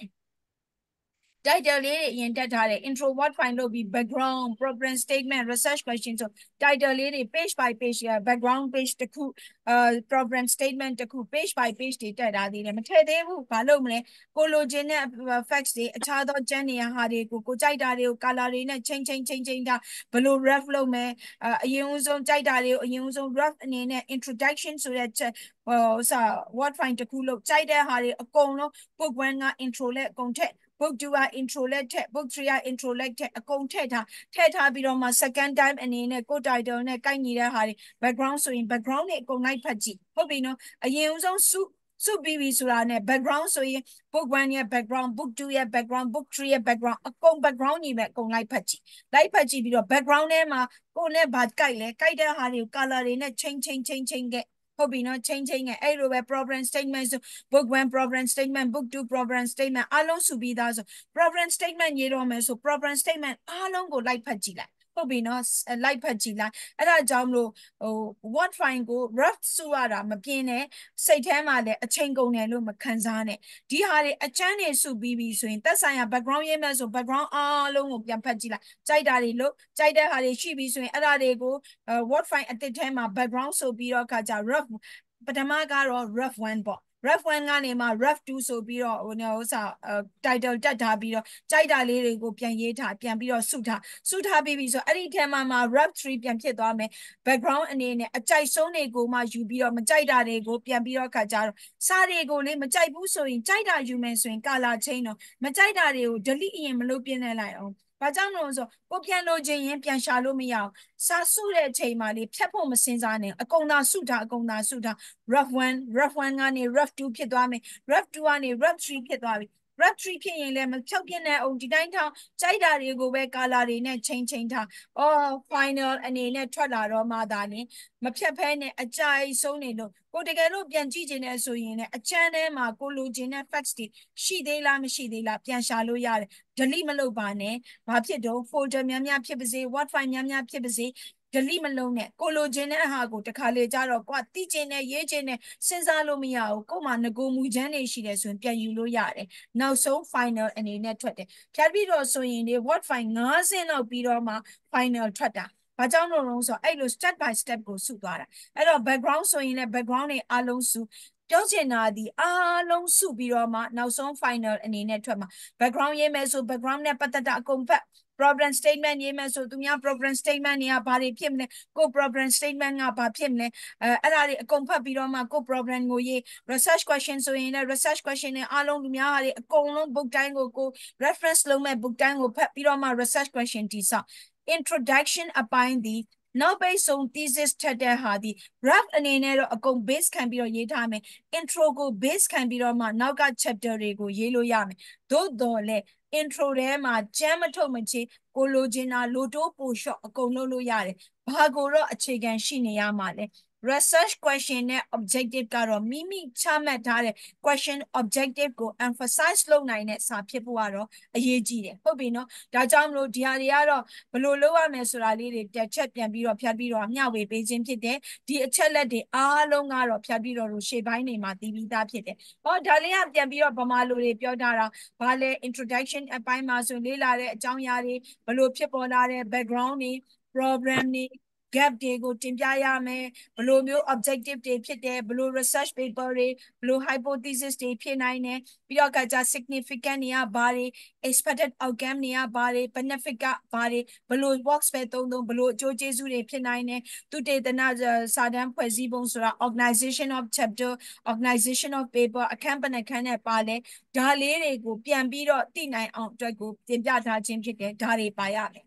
title လေးတွေအရင်တက်ထားတယ် intro word file လုပ်ပြီး background problem statement research question ဆို title လေးတွေ page by page background page တစ်ခု problem statement တစ်ခု page by page တွေတက်ထားသေးတယ်မထည့်သေးဘူးဘာလို့မလဲကိုလိုချင်တဲ့ facts တွေအခြားသောကျန်းနေရဟာတွေကိုကိုကြိုက်တာတွေကို color တွေနဲ့ချိန်ချိန်ချိန်ချိန်တာဘယ်လို ref လုပ်မယ်အရင်ဦးဆုံးကြိုက်တာတွေကိုအရင်ဦးဆုံး ref အနေနဲ့ introduction ဆိုတဲ့ဟိုစာ word file တစ်ခုလို့ကြိုက်တဲ့ဟာတွေအကုန်လုံး book one က intro လဲအကုန်ထည့် book two က intro လဲထည့် book three က intro လဲထည့်အကုန်ထည့်ထားထည့်ထားပြီးတော့မှ second time အနေနဲ့ကို title နဲ့ကိုက်ညီတဲ့ဟာတွေ background ဆိုရင် background တွေအကုန်လိုက်ဖတ်ကြည့်ဟုတ်ပြီနော်အရင်ဦးဆုံးစုစုပြီးပြီဆိုတာနဲ့ background ဆိုရင် book one ရဲ့ background book two ရဲ့ background book three ရဲ့ background အကုန် background ကြီးပဲအကုန်လိုက်ဖတ်ကြည့်လိုက်ဖတ်ကြည့်ပြီးတော့ background ထဲမှာကိုနဲ့ဘာကြိုက်လဲကြိုက်တဲ့ဟာတွေကို color တွေနဲ့ချိန်ချိန်ချိန်ချိန်ခဲ့ဟုတ်ပြီနော်ချိန်ချိန်နဲ့အဲ့လိုပဲ problem statement ဆို book one problem statement book two problem statement အားလုံးစုပြီးသားဆို problem statement ရေးတော့မယ်ဆို problem statement အားလုံးကိုလိုက်ဖတ်ကြည့်လိုက်ဟုတ်ပြီနော်လိုက်ဖတ်ကြည့်လိုက်အဲ့ဒါကြောင့်မလို့ဟို word file ကို rough စုရတာမပြင်းနဲ့စိတ်ထဲမှာလည်းအချိန်ကုန်တယ်လို့မခံစားနဲ့ဒီဟာတွေအချမ်းတွေစုပြီးပြီဆိုရင်သက်ဆိုင်ရာ background ရေးမယ်ဆို background အားလုံးကိုပြန်ဖတ်ကြည့်လိုက်ကြိုက်တာတွေလို့ကြိုက်တဲ့ဟာတွေရှိပြီဆိုရင်အဲ့ဒါတွေကို word file အသစ်ထဲမှာ background ဆိုပြီးတော့ခါကြ rough ပထမကတော့ rough one ပေါ့ rough one ကနေမှ rough two ဆိုပြီးတော့ဟိုဥစ္စာ title တက်ထားပြီးတော့ကြိုက်တာလေးတွေကိုပြန်ရေးထားပြန်ပြီးတော့စုထားစုထားပြီးပြီဆိုအဲ့ဒီထဲမှာမှ rough three ပြန်ဖြစ်သွားမယ် background အနေနဲ့အကြိုက်ဆုံးတွေကိုမှယူပြီးတော့မကြိုက်တာတွေကိုပြန်ပြီးတော့ခါကြတော့စာတွေကိုလေမကြိုက်ဘူးဆိုရင်ကြိုက်တာယူမယ်ဆိုရင် color change တော့မကြိုက်တာတွေကို delete အရင်မလုပ်ပြင်းနဲ့လိုက်အောင်ဘာကြောင့်လို့ဆိုကိုပြန်လို့ခြင်းရင်ပြန်ရှာလို့မရအောင်စာစုတဲ့အချိန်မှာလေဖြတ်ဖို့မစင်စားနဲ့အကုန်သာစုထားအကုန်သာစုထား rough one rough one ကနေ rough two ဖြစ်သွားမယ် rough two ကနေ rough three ဖြစ်သွားပြီ rough three ဖြစ်ရင်လည်းမဖြုတ်ပြနဲ့အောင်ဒီတိုင်းထောင်ကြိုက်တာတွေကိုပဲ color တွေနဲ့ချိန်ချိန်ထားအော် final အနေနဲ့ထွက်လာတော့မှသာလေမဖြတ်ဖဲနဲ့အကြိုက်ဆုံးနေလို့ကိုတကယ်လို့ပြန်ကြည့်ခြင်းနဲ့ဆိုရင်လည်းအချမ်းထဲမှာကိုလိုချင်တဲ့ facts တွေရှိသေးလားမရှိသေးလားပြန်ရှာလို့ရတယ် delete မလုပ်ပါနဲ့ဘာဖြစ်တော့ folder များများဖြစ်ပါစေ word file များများဖြစ်ပါစေ delete မလုပ်နဲ့ကိုလိုချင်တဲ့အဟာကိုတခါလေကြတော့ကွာတိကျင်နဲ့ရေးကျင်နဲ့စဉ်းစားလို့မရဘူးကို့မှာငကိုမူချမ်းတွေရှိတယ်ဆိုရင်ပြန်ယူလို့ရတယ်နောက်ဆုံး final အနေနဲ့ထွက်တယ်ဖြတ်ပြီးတော့ဆိုရင်ဒီ word file ၅ဆင့်လောက်ပြီးတော့မှ final ထွက်တာဘာကြောင့်လို့လဲဆိုတော့အဲ့လို step by step ကိုစုသွားတာအဲ့တော့ background ဆိုရင်လည်း background တွေအားလုံးစုပြောချင်တာဒီအားလုံးစုပြီးတော့မှနောက်ဆုံး final အနေနဲ့ထွက်မှာ background ရေးမယ်ဆို background နဲ့ပတ်သက်တာအကုန်ဖတ် problem statement ရေးမယ်ဆိုသူများ problem statement တွေကဘာတွေဖြစ်မလဲကို problem statement ကဘာဖြစ်မလဲအဲအဲ့ဒါတွေအကုန်ဖတ်ပြီးတော့မှကို problem ကိုရေး research question ဆိုရင်လည်း research question တွေအားလုံးလူများဟာတွေအကုန်လုံး book တိုင်းကိုကို reference လုပ်မဲ့ book တိုင်းကိုဖတ်ပြီးတော့မှ research question တိဆောက် introduction အပိုင်းဒီနောက်ပိတ်ဆုံး thesis ထက်တဲ့ဟာဒီ rough အနေနဲ့တော့အကုန် base ခံပြီးတော့ရေးထားမယ် intro ကို base ခံပြီးတော့မှနောက်က chapter တွေကိုရေးလို့ရမယ်သို့တော်လည်း intro ထဲမှာကြမ်းမထုတ်မချေကိုလိုချင်တာလိုတိုးပိုလျှော့အကုန်လုပ်လို့ရတယ်ဘာကိုတော့အခြေခံရှိနေရမှာလဲ research question နဲ့ objective ကတော့မိမိချမှတ်ထားတဲ့ question objective ကို emphasize လုပ်နိုင်တဲ့စာဖြစ်ဖို့ကတော့အရေးကြီးတယ်ဟုတ်ပြီနော်ဒါကြောင့်မလို့ဒီဟာတွေကတော့ဘယ်လိုလုပ်ရမယ်ဆိုတာလေးတွေတက်ချက်ပြန်ပြီးတော့ဖြတ်ပြီးတော့မျှဝေပေးခြင်းဖြစ်တယ်ဒီအချက်လက်တွေအားလုံးကတော့ဖြတ်ပြီးတော့ရှေ့ပိုင်းတွေမှာတည်ပြီးသားဖြစ်တယ်ဟောဒါလေးကပြန်ပြီးတော့ဗမာလိုတွေပြောထားတာဘာလဲ introduction အပိုင်းမှာဆိုလေ့လာတဲ့အကြောင်းအရာတွေဘယ်လိုဖြစ်ပေါ်လာတဲ့ background တွေ problem တွေ gap တွေကိုတင်ပြရမယ်ဘယ်လိုမျိုး objective တွေဖြစ်တယ်ဘယ်လို research paper တွေဘယ်လို hypothesis တွေဖြစ်နိုင်တယ်ပြီးတော့ကကြ significant တွေကဘာတွေ expected outcome တွေကဘာတွေ benefit ကဘာတွေဘယ်လို works ပဲသုံးသုံးဘယ်လိုအကျိုးကျေးဇူးတွေဖြစ်နိုင်တယ်သူတေသနစာတမ်းဖွဲ့စည်းပုံဆိုတာ organization of chapter organization of paper အခန်းပဏ္ဍခန်းနဲ့ပါလဲဒါလေးတွေကိုပြန်ပြီးတော့သိနိုင်အောင်အတွက်ကိုတင်ပြထားခြင်းဖြစ်တယ်ဒါတွေပါရမယ်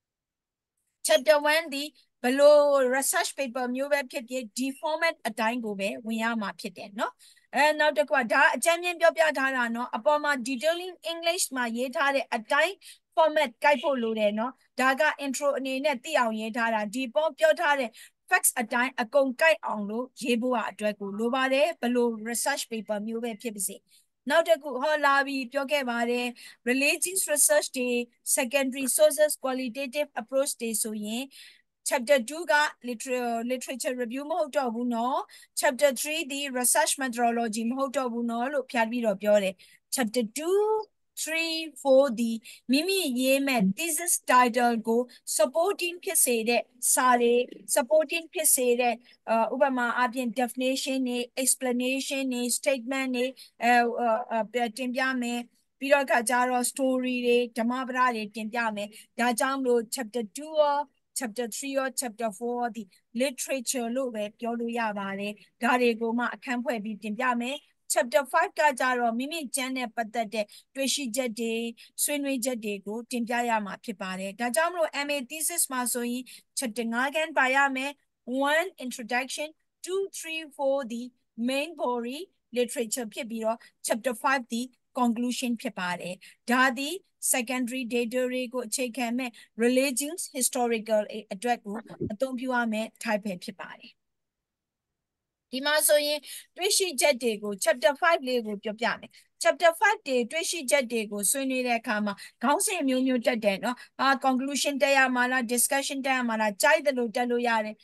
chapter one ဒီဘလို့ research paper မျိုးပဲဖြစ်ဖြစ်ဒီ format အတိုင်းကိုပဲဝင်ရမှာဖြစ်တယ်เนาะအဲနောက်တစ်ခုကဒါအကြမ်းမြင်ပြောပြထားတာเนาะအပေါ်မှာ detailing English မှာရေးထားတဲ့အတိုင်း format ကိုက်ဖို့လိုတယ်เนาะဒါက intro အနေနဲ့သိအောင်ရေးထားတာဒီပေါ်ပြောထားတဲ့ facts အတိုင်းအကုန်ကိုက်အောင်လို့ရေးဖို့အတွက်ကိုလိုပါတယ်ဘလို့ research paper မျိုးပဲဖြစ်ပါစေနောက်တစ်ခုဟောလာပြီးပြောခဲ့ပါတယ် religious research တွေ secondary sources qualitative approach တွေဆိုရင် chapter two က literature review မဟုတ်တော့ဘူးเนาะ chapter three ဒီ research methodology မဟုတ်တော့ဘူးเนาะလို့ဖြတ်ပြီးတော့ပြောတယ် chapter two three four ဒီမိမိရေးမဲ့ thesis title ကို supporting ဖြစ်စေတဲ့စာတွေ supporting ဖြစ်စေတဲ့ဥပမာအပြင် definition တွေ explanation တွေ statement တွေအဲတင်ပြမယ်ပြီးတော့ခါကျတော့ story တွေဓမ္မပဒတွေတင်ပြမယ်ဒါကြောင့်မလို့ chapter two ရော chapter three ရော chapter four ရောဒီ literature လို့ပဲပြောလို့ရပါတယ်ဒါတွေကိုမှအခန်းဖွဲ့ပြီးတင်ပြမယ် chapter five ကကြတော့မိမိကျမ်းနဲ့ပတ်သက်တဲ့တွေ့ရှိချက်တွေဆွေးနွေးချက်တွေကိုတင်ပြရမှာဖြစ်ပါတယ်ဒါကြောင့်မလို့ M A thesis မှာဆိုရင် chapter fiveခန်းပါရမယ် one introduction two three four ဒီ main body literature ဖြစ်ပြီးတော့ chapter five ဒီ conclusion ဖြစ်ပါတယ်ဒါသည် secondary data တွေကိုအခြေခံမဲ့ religions historical အတွက်ကိုအသုံးပြုရမယ် type ပဲဖြစ်ပါတယ်ဒီမှာဆိုရင်တွေ့ရှိချက်တွေကို chapter five လေးကိုပြောပြမယ် chapter five တွေတွေ့ရှိချက်တွေကိုဆွေးနွေးတဲ့အခါမှာခေါင်းစဉ်မျိုးမျိုးတက်တယ်เนาะအာ conclusion တက်ရမှာလား discussion တက်ရမှာလားကြိုက်တယ်လို့တက်လို့ရတယ်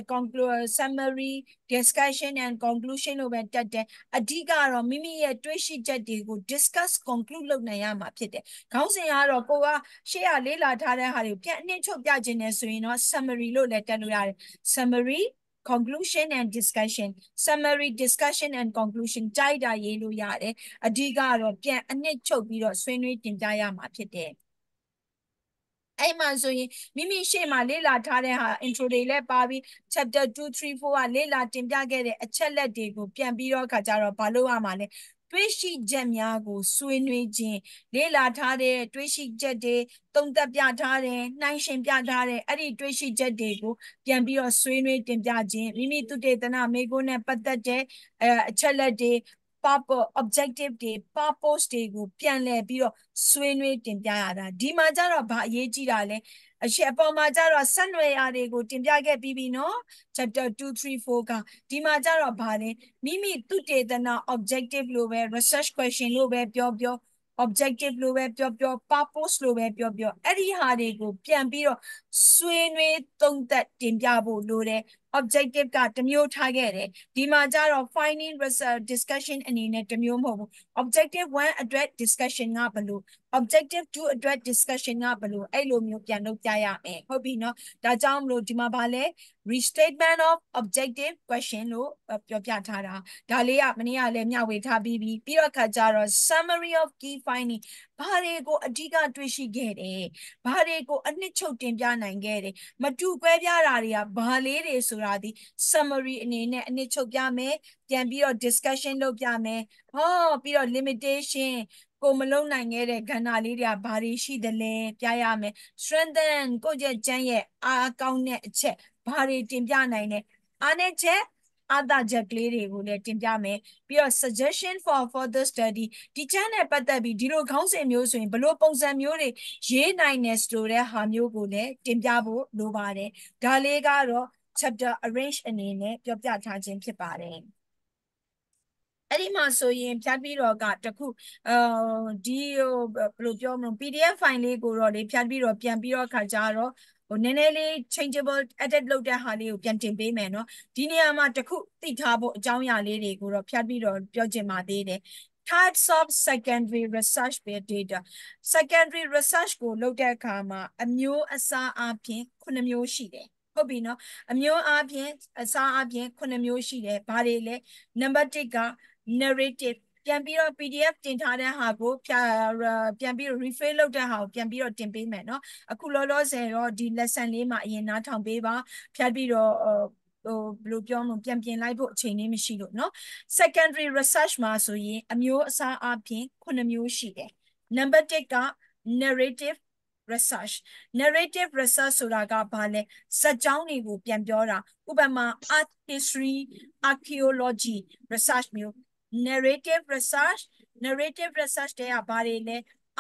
summary discussion and conclusion လို့ပဲတက်တယ်အဓိကတော့မိမိရဲ့တွေ့ရှိချက်တွေကို discuss conclude လုပ်နိုင်ရမှာဖြစ်တယ်ခေါင်းစဉ်ကတော့ကိုကရှေ့ရလေးလာထားတဲ့ဟာတွေကိုပြန်အနှစ်ချုပ်ပြခြင်းနဲ့ဆိုရင်တော့ summary လို့လည်းတက်လို့ရတယ် summary conclusion and discussion summary discussion and conclusion ကြိုက်တာရေးလို့ရတယ်အဓိကတော့ပြန်အနှစ်ချုပ်ပြီးတော့ဆွေးနွေးတင်ပြရမှာဖြစ်တယ်အဲ့မှာဆိုရင်မိမိရှေ့မှာလေ့လာထားတဲ့ဟာ intro တွေလည်းပါပြီး chapter two three four ကလေ့လာတင်ပြခဲ့တဲ့အချက်လက်တွေကိုပြန်ပြီးတော့ခါကြတော့ဘာလို့ရမှာလဲတွေ့ရှိချက်များကိုဆွေးနွေးခြင်းလေ့လာထားတဲ့တွေ့ရှိချက်တွေသုံးသပ်ပြထားတယ်နှိုင်းယှဉ်ပြထားတယ်အဲ့ဒီတွေ့ရှိချက်တွေကိုပြန်ပြီးတော့ဆွေးနွေးတင်ပြခြင်းမိမိသုတေသနမေးခွန်းနဲ့ပတ်သက်တဲ့အချက်လက်တွေ purpose objective တွေ purpose တွေကိုပြန်လည်ပြီးတော့ဆွေးနွေးတင်ပြရတာဒီမှာကျတော့ဘာအရေးကြီးတာလဲအရှိအပေါ်မှာကျတော့ဆက်နွယ်ရာတွေကိုတင်ပြခဲ့ပြီးပြီနော် chapter two three four ကဒီမှာကျတော့ဘာလဲမိမိသုတေသန objective လို့ပဲ research question လို့ပဲပြောပြော objective လို့ပဲပြောပြော purpose လို့ပဲပြောပြောအဲ့ဒီဟာတွေကိုပြန်ပြီးတော့ဆွေးနွေးသုံးသပ်တင်ပြဖို့လိုတယ် objective ကတစ်မျိုးထားခဲ့တယ်ဒီမှာကျတော့ finding research discussion အနေနဲ့တစ်မျိုးမဟုတ်ဘူး objective one အတွက် discussion ကဘယ်လို objective two အတွက် discussion ကဘယ်လိုအဲ့လိုမျိုးပြန်လုပ်ပြရမယ်ဟုတ်ပြီနော်ဒါကြောင့်မလို့ဒီမှာဗာလဲ restatement of objective question လို့ပြောပြထားတာဒါလေးကမနေ့ကလည်းမျှဝေထားပြီးပြီးပြီးတော့ခါကျတော့ summary of key finding ဘာတွေကိုအဓိကတွေ့ရှိခဲ့တယ်ဘာတွေကိုအနှစ်ချုပ်တင်ပြနိုင်ခဲ့တယ်မတူကွဲပြားတာတွေကဘာလေးတွေဆိုတာဒီ summary အနေနဲ့အနှစ်ချုပ်ပြမယ်ပြန်ပြီးတော့ discussion လုပ်ပြမယ်ဟောပြီးတော့ limitation ကိုမလုံနိုင်ခဲ့တဲ့ကဏ္ဍလေးတွေကဘာတွေရှိသလဲပြရမယ် strengthen ကိုယ့်ရဲ့ကျန်းရဲ့အားကောင်းတဲ့အချက်ဘာတွေတင်ပြနိုင်လဲအားနည်းချက်အာသာချက်ကလေးတွေကိုလည်းတင်ပြမယ်ပြီးတော့ suggestion for further study ဒီချမ်းနဲ့ပတ်သက်ပြီးဒီလိုခေါင်းစဉ်မျိုးဆိုရင်ဘယ်လိုပုံစံမျိုးတွေရေးနိုင်တယ်ဆိုတဲ့ဟာမျိုးကိုလည်းတင်ပြဖို့လိုပါတယ်ဒါလေးကတော့ chapter arrange အနေနဲ့ပြောပြထားခြင်းဖြစ်ပါတယ်အဲ့ဒီမှာဆိုရင်ဖြတ်ပြီးတော့ကတခုအဲဒီဘယ်လိုပြောမလို့ P D F file လေးကိုတော့လေဖြတ်ပြီးတော့ပြန်ပြီးတော့ခါကြတော့ဟိုနည်းနည်းလေး changeable edit လုပ်တဲ့ဟာလေးကိုပြန်တင်ပေးမယ်နော်ဒီနေရာမှာတခုသိထားဖို့အကြောင်းအရာလေးတွေကိုတော့ဖြတ်ပြီးတော့ပြောချင်ပါသေးတယ် types of secondary research data secondary research ကိုလုပ်တဲ့အခါမှာအမျိုးအစားအပြင်ခုနှစ်မျိုးရှိတယ်ဟုတ်ပြီနော်အမျိုးအပြင်အစားအပြင်ခုနှစ်မျိုးရှိတယ်ဘာတွေလဲနံပါတ်oneက narrative ပြန်ပြီးတော့ P D F တင်ထားတဲ့ဟာကိုပြန်ပြီးတော့ refill လုပ်တဲ့ဟာကိုပြန်ပြီးတော့တင်ပေးမယ်နော်အခုလောလောဆယ်တော့ဒီ lesson လေးမှာအရင်နားထောင်ပေးပါဖြတ်ပြီးတော့ဟိုဘယ်လိုပြောမလို့ပြန်ပြင်လိုက်ဖို့အချိန်လေးမရှိလို့เนาะ secondary research မှာဆိုရင်အမျိုးအစားအပြင်ခုနှစ်မျိုးရှိတယ် number one က narrative research narrative research ဆိုတာကဘာလဲဇာတ်ကြောင်းတွေကိုပြန်ပြောတာဥပမာ art history archaeology research မျိုး narrative research narrative research တဲ့ကဘာတွေလဲ art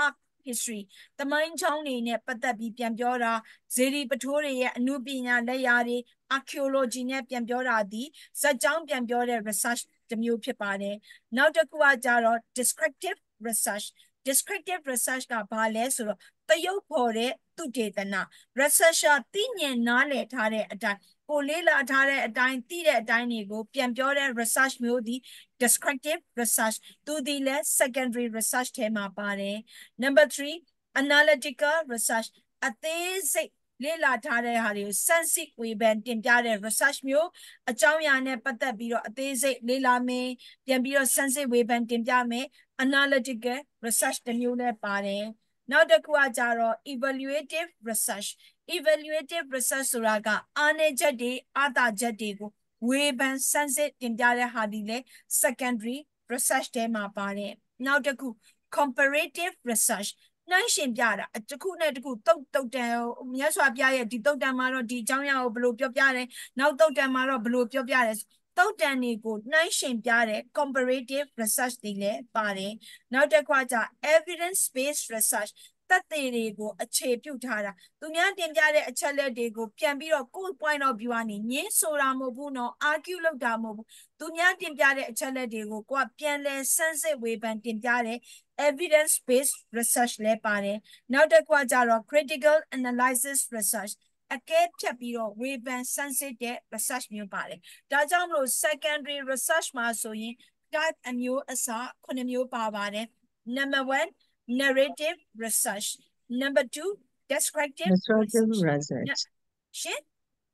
history တမိုင်းချောင်းတွေနဲ့ပတ်သက်ပြီးပြန်ပြောတာဇေဒီပထိုးတွေရဲ့အမှုပညာလက်ရာတွေ archaeology နဲ့ပြန်ပြောတာဒီဇာတ်ကြောင်းပြန်ပြောတဲ့ research တစ်မျိုးဖြစ်ပါတယ်နောက်တစ်ခုကကြတော့ descriptive research descriptive research ကဘာလဲဆိုတော့တရုပ်ဖော်တဲ့သုတေသန researcher သိဉာဏ်နားလည်ထားတဲ့အတိုင်းကိုလေးလာထားတဲ့အတိုင်းသိတဲ့အတိုင်းတွေကိုပြန်ပြောတဲ့ research မျိုးဒီ descriptive research သူဒီလဲ secondary research ထဲမှာပါတယ် number three analytical research အသေးစိတ်လေ့လာထားတဲ့ဟာတွေကိုစမ်းစစ်ဝေဖန်တင်ပြတဲ့ research မျိုးအကြောင်းအရာနဲ့ပတ်သက်ပြီးတော့အသေးစိတ်လေ့လာမယ်ပြန်ပြီးတော့စမ်းစစ်ဝေဖန်တင်ပြမယ် analytical research တစ်မျိုးနဲ့ပါတယ်နောက်တစ်ခုကကြတော့ evaluative research evaluative research ဆိုတာကအားနည်းချက်တွေအားသာချက်တွေကိုဝေဖန်စမ်းစစ်တင်ပြတဲ့ဟာဒီလေ secondary research ထဲမှာပါတယ်နောက်တစ်ခု comparative research နှိုင်းယှဉ်ပြတာတစ်ခုနဲ့တစ်ခုတုတ်တုတ်တန်မြတ်စွာဘုရားရဲ့ဒီတုတ်တန်မှာတော့ဒီအကြောင်းအရာကိုဘယ်လိုပြောပြတယ်နောက်တုတ်တန်မှာတော့ဘယ်လိုပြောပြတယ်တုတ်တန်တွေကိုနှိုင်းယှဉ်ပြတဲ့ comparative research တွေလည်းပါတယ်နောက်တစ်ခါကျ evidence based research သက်သေတွေကိုအခြေပြုထားတာသူများတင်ပြတဲ့အချက်လက်တွေကိုပြန်ပြီးတော့ကိုယ် point of view ကနေညင်းဆိုတာမဟုတ်ဘူးเนาะ argue လုပ်တာမဟုတ်ဘူးသူများတင်ပြတဲ့အချက်လက်တွေကိုကိုကပြန်လဲစမ်းစစ်ဝေဖန်တင်ပြတဲ့ evidence based research လည်းပါတယ်နောက်တစ်ခုကကြတော့ critical analysis research အကဲဖြတ်ပြီးတော့ဝေဖန်စမ်းစစ်တဲ့ research မျိုးပါတယ်ဒါကြောင့်မလို့ secondary research မှာဆိုရင် type အမျိုးအစားခုနှစ်မျိုးပါပါတယ် number one narrative research number two descriptive descriptive research research ရှင်း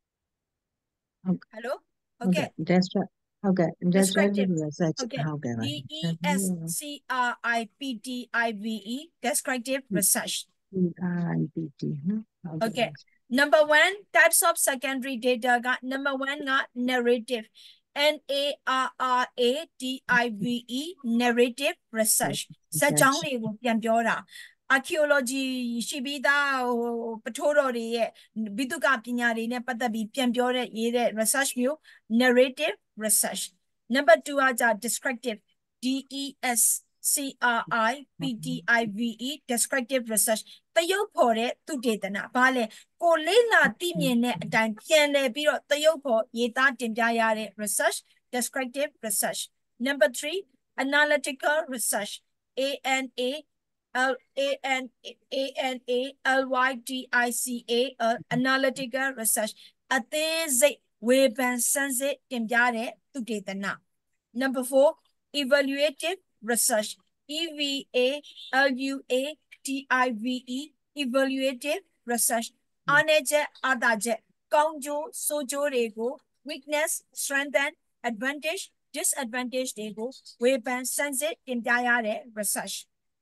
Okay. hello okay okay descriptive okay descriptive descriptive research okay okay D E S C R I P T I V E descriptive research P I P T okay okay number one types of secondary data က number one က narrative N A R R A T I V E narrative research ဇာတ်ကြောင်းတွေကိုပြန်ပြောတာ archaeology ရှိပြီးသားဟိုပထိုးတော်တွေရဲ့ဘိသုကပညာတွေနဲ့ပတ်သက်ပြီးပြန်ပြောတဲ့ရေးတဲ့ research မျိုး narrative research number two ကကြ descriptive D E S C R I P T I V E descriptive research တရုပ်ဖော်တဲ့သုတေသနဘာလဲကိုလေးလာသိမြင်တဲ့အတိုင်းပြန်လည်ပြီးတော့တရုပ်ဖော်ရေးသားတင်ပြရတဲ့ research descriptive research number three analytical research A N A L A N A N A L Y T I C A analytical research အသေးစိတ်ဝေဖန်စမ်းစစ်တင်ပြတဲ့သုတေသန number four evaluative research E V A L U A T I V E evaluative research အားနည်းချက်အားသာချက်ကောင်းကျိုးဆိုးကျိုးတွေကို weakness strength advantage disadvantage တွေကိုဝေဖန်စမ်းစစ်တင်ပြရတဲ့ research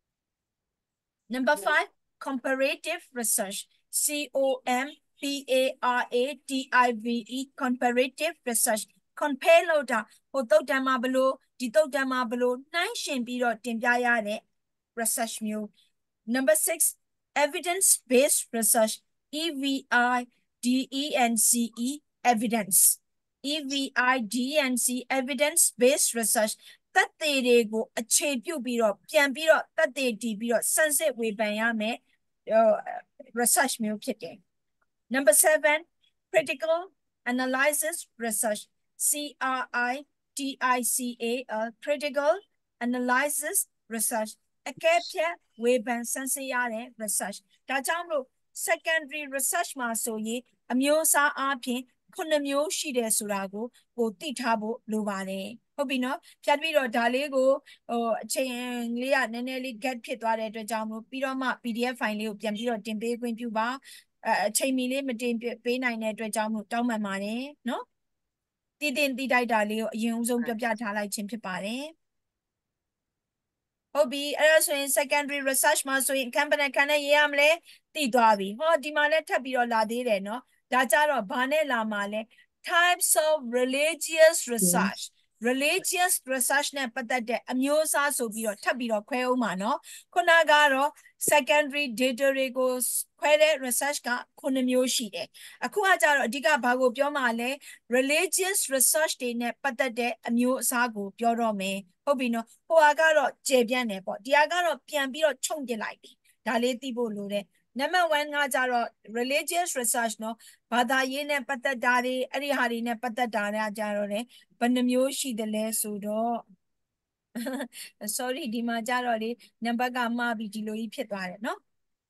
number five comparative research C O M P A R A T I V E comparative research compare လုပ်တာဟိုတုတ်တန်မှာဘလို့ဒီတုတ်တန်မှာဘလို့နှိုင်းယှဉ်ပြီးတော့တင်ပြရတဲ့ research မျိုး number six evidence based research E V I D E N C E evidence E V I D E N C evidence based research သက်သေတွေကိုအခြေပြုပြီးတော့ပြန်ပြီးတော့သက်သေတည်ပြီးတော့စမ်းစစ်ဝေဖန်ရမယ် research မျိုးဖြစ်တယ် number seven critical analysis research C R I T I C A uh, critical analysis research အကဲဖြတ်ဝေဖန်စမ်းစစ်ရတဲ့ research ဒါကြောင့်မလို့ secondary research မှာဆိုရင်အမျိုးအစားအပြင်ခုနှစ်မျိုးရှိတယ်ဆိုတာကိုကိုသိထားဖို့လိုပါတယ်ဟုတ်ပြီနော်ဖြတ်ပြီးတော့ဒါလေးကိုဟိုအချိန်လေးကနည်းနည်းလေး get ဖြစ်သွားတဲ့အတွက်ကြောင့်မို့ပြီးတော့မှ P D F file လေးကိုပြန်ပြီးတော့တင်ပေးခွင့်ပြုပါအအချိန်မီလေးမတင်ပေးနိုင်တဲ့အတွက်ကြောင့်မို့တောင်းပန်ပါတယ်နော်တည်တင်တည်တိုက်တာလေးကိုအရင်ဦးဆုံးပြပြထားလိုက်ခြင်းဖြစ်ပါတယ်ဟုတ်ပြီအဲ့ဒါဆိုရင် secondary research မှာဆိုရင်အခန်းဘယ်နှခန်းနဲ့ရေးရမလဲသိသွားပြီဟောဒီမှာလည်းထပ်ပြီးတော့လာသေးတယ်နော်ဒါကြတော့ဘာနဲ့လာမှာလဲ types of religious research religious research နဲ့ပတ်သက်တဲ့အမျိုးအစားဆိုပြီးတော့ထပ်ပြီးတော့ခွဲအောင်ပါနော်ခုနကတော့ secondary data တွေကိုခွဲတဲ့ research ကခုနှစ်မျိုးရှိတယ်အခုကကြတော့အဓိကဘာကိုပြောမှာလဲ religious research တွေနဲ့ပတ်သက်တဲ့အမျိုးအစားကိုပြောတော့မယ်ဟုတ်ပြီနော်ဟိုဟာကတော့ကျေပြန့်တယ်ပေါ့ဒီဟာကတော့ပြန်ပြီးတော့ခြုံပြလိုက်ပြီဒါလေးသိဖို့လိုတယ်နံပါတ်oneကကြတော့ religious research เนาะဘာသာရေးနဲ့ပတ်သက်တာတွေအဲ့ဒီဟာတွေနဲ့ပတ်သက်တာတွေကြတော့လေဘယ်နှမျိုးရှိတယ်လဲဆိုတော့ sorry ဒီမှာကြတော့လေနံပါတ်ကမှားပြီးဒီလိုကြီးဖြစ်သွားတယ်เนาะ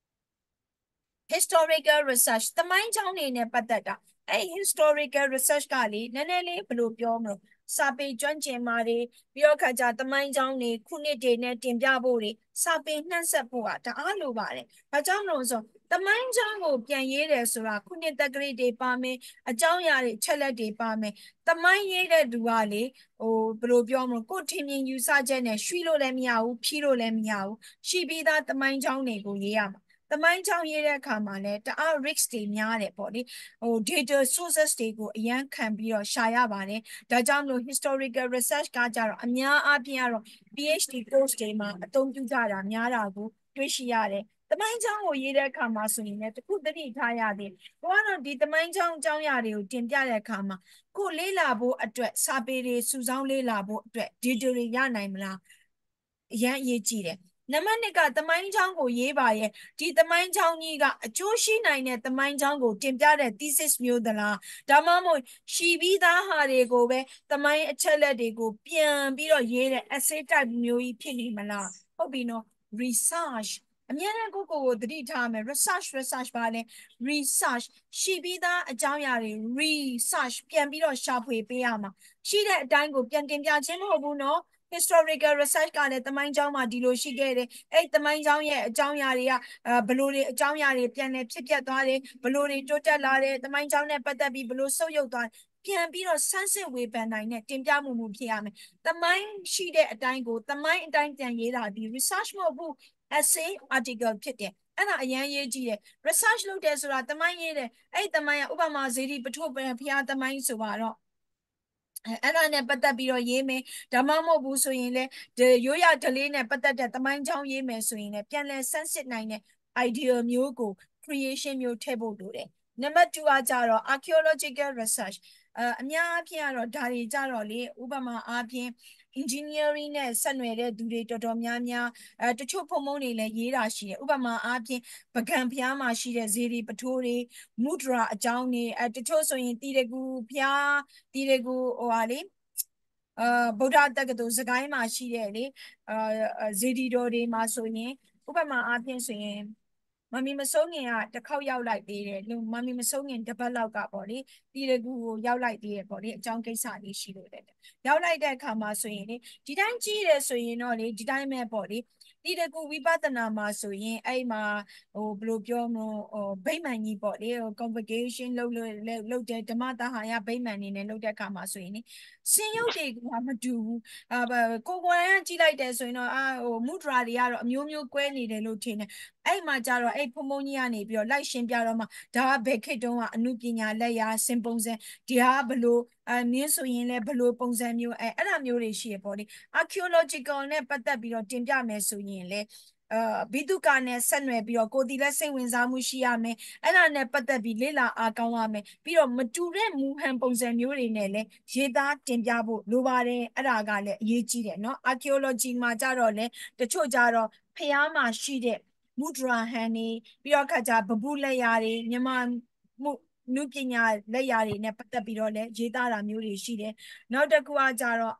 historical research သမိုင်းကြောင်းတွေနဲ့ပတ်သက်တာအဲ့ historical research ကလေနည်းနည်းလေးဘယ်လိုပြောမလို့စာပေကျွမ်းကျင်မာတွေပြီးတော့ခါကျသမိုင်းကြောင်းတွေခုနှစ်တွေနဲ့တင်ပြဖို့တွေစာပေနှံ့ဆက်ဖို့ကတအားလိုပါတယ်။ဘာကြောင့်လို့ဆိုသမိုင်းကြောင်းကိုပြန်ရေးတယ်ဆိုတာခုနှစ်တက္ကရာတွေပါမယ်အကြောင်းအရာတွေချက်လက်တွေပါမယ်။သမိုင်းရေးတဲ့သူကလေဟိုဘယ်လိုပြောမလို့ကိုထင်မြင်ယူဆချက်နဲ့ရွှီလို့လည်းမရဘူးဖြီးလို့လည်းမရဘူးရှိပြီးသားသမိုင်းကြောင်းတွေကိုရေးရမှာသမိုင်းကြောင်းရေးတဲ့အခါမှာလည်းတအား risk တွေများတယ်ပေါ့လေဟို data sources တွေကိုအရန်ခံပြီးတော့ရှာရပါတယ်ဒါကြောင့်မလို့ historical research ကကြတော့အများအားဖြင့်ကတော့ PhD course တွေမှာအသုံးပြုကြတာများတာကိုတွေ့ရှိရတယ်သမိုင်းကြောင်းကိုရေးတဲ့အခါမှာဆိုရင်လည်းတခုသတိထားရသေးကိုကတော့ဒီသမိုင်းကြောင်းအကြောင်းအရာတွေကိုတင်ပြတဲ့အခါမှာကိုလေ့လာဖို့အတွက်စာပေတွေစုဆောင်းလေ့လာဖို့အတွက် data တွေရနိုင်မလားအရန်အရေးကြီးတယ်နံပါတ်နှစ်ကသမိုင်းကြောင်းကိုရေးပါရဲ့ဒီသမိုင်းကြောင်းကြီးကအကျိုးရှိနိုင်တဲ့သမိုင်းကြောင်းကိုတင်ပြတဲ့ thesis မျိုးသလားဒါမှမဟုတ်ရှိပြီးသားဟာတွေကိုပဲသမိုင်းအချက်လက်တွေကိုပြန်ပြီးတော့ရေးတဲ့ essay type မျိုးကြီးဖြစ်နေမလားဟုတ်ပြီနော် research အများနဲ့ကိုကိုကိုသတိထားမယ် research research ပါလဲ research ရှိပြီးသားအကြောင်းအရာတွေ research ပြန်ပြီးတော့ရှာဖွေပေးရမှာရှိတဲ့အတိုင်းကိုပြန်တင်ပြခြင်းမဟုတ်ဘူးနော် historical research ကလည်းသမိုင်းကြောင်းမှာဒီလိုရှိခဲ့တယ်အဲ့သမိုင်းကြောင်းရဲ့အကြောင်းအရာတွေကဘလို့တွေအကြောင်းအရာတွေပြန်လည်ဖြစ်ပျက်သွားတယ်ဘလို့တွေတိုးတက်လာတယ်သမိုင်းကြောင်းနဲ့ပတ်သက်ပြီးဘလို့ဆုတ်ယုတ်သွားပြန်ပြီးတော့ဆန်းစစ်ဝေဖန်နိုင်တဲ့တင်ပြမှုမှုဖြစ်ရမယ်သမိုင်းရှိတဲ့အတိုင်းကိုသမိုင်းအတိုင်းပြန်ရေးတာဒီ research မဟုတ်ဘူး essay article ဖြစ်တယ်အဲ့ဒါအရန်ရေးကြည့်တယ် research လုပ်တယ်ဆိုတာသမိုင်းရေးတယ်အဲ့သမိုင်းကဥပမာဇေဒီပထုဘုရားသမိုင်းဆိုပါတော့အဲ့ဒါနဲ့ပတ်သက်ပြီးတော့ရေးမယ်ဒါမှမဟုတ်ဘူးဆိုရင်လည်းရိုးရဓလေးနဲ့ပတ်သက်တဲ့သမိုင်းကြောင်းရေးမယ်ဆိုရင်လည်းပြန်လည်ဆန်းစစ်နိုင်တဲ့ idea မျိုးကို creation မျိုးထည့်ဖို့လိုတယ်နံပါတ်twoကကြတော့ archaeological research အများအားဖြင့်ကတော့ဒါတွေကြတော့လေဥပမာအားဖြင့် engineering နဲ့ဆက်နွယ်တဲ့သူတွေတော်တော်များများအဲတချို့ဖုံဖုံတွေလည်းရေးတာရှိတယ်ဥပမာအားဖြင့်ပကံဖျားမှာရှိတဲ့ဇေဒီပထိုးတွေမုဒရာအကြောင်းတွေအဲတချို့ဆိုရင်တီရကူဖျားတီရကူဟိုဟာလေအာဗုဒ္ဓတက္ကသိုလ်စကိုင်းမှာရှိတဲ့လေအာဇေဒီတော်တွေမှာဆိုရင်ဥပမာအားဖြင့်ဆိုရင်မမီမဆုံးခင်ကတစ်ခေါက်ရောက်လိုက်သေးတယ်လူမမီမဆုံးခင်တစ်ပတ်လောက်ကပေါ့လေတီရကူကိုရောက်လိုက်သေးတယ်ပေါ့လေအကြောင်းကိစ္စလေးရှိလို့တဲ့ရောက်လိုက်တဲ့အခါမှာဆိုရင်လေဒီတိုင်းကြည့်တယ်ဆိုရင်တော့လေဒီတိုင်းပဲပေါ့လေတီရကူဝိပဿနာမှာဆိုရင်အဲ့မှာဟိုဘယ်လိုပြောမလို့ဟိုဗိမာန်ကြီးပေါ့လေ convocation လုပ်လို့လုပ်တဲ့ဓမ္မတာဟာယဗိမာန်နေနဲ့လုပ်တဲ့အခါမှာဆိုရင်လေစင်ရုပ်တွေကမတူဘူးအာကိုကိုယ်တိုင်ကကြည့်လိုက်တယ်ဆိုရင်တော့အာဟိုမုဒရာတွေကတော့အမျိုးမျိုးကွဲနေတယ်လို့ထင်တယ်အဲ့မှာကြတော့အဲ့ဖုံဖုံကြီးကနေပြီးတော့လိုက်ရှင်းပြတော့မှဒါကဘယ်ခေတ်တုန်းကအမှုပညာလက်ရာစင်ပုံစံဒီဟာဘလို့အမင်းဆိုရင်လည်းဘလို့ပုံစံမျိုးအဲအဲ့ဒါမျိုးတွေရှိရပေါ့လေ archaeological နဲ့ပတ်သက်ပြီးတော့တင်ပြမယ်ဆိုရင်လေအာဘိတုကနဲ့ဆက်နွယ်ပြီးတော့ကိုတီလည်းစိတ်ဝင်စားမှုရှိရမယ်အဲ့ဒါနဲ့ပတ်သက်ပြီးလေ့လာအားကောင်းရမယ်ပြီးတော့မတူတဲ့မူဟန်ပုံစံမျိုးတွေနဲ့လည်းရေးသားတင်ပြဖို့လိုပါတယ်အဲ့ဒါကလည်းအရေးကြီးတယ်เนาะ archaeology မှာကြတော့လေတချို့ကြတော့ဖျားမှာရှိတဲ့မုဒရာဟန်နေပြီးတော့ခါကြဗပုလက်ရာတွေမြန်မာမှုနုပညာလက်ရာတွေနဲ့ပတ်သက်ပြီးတော့လည်းရေးသားတာမျိုးတွေရှိတယ်နောက်တစ်ခုကကြတော့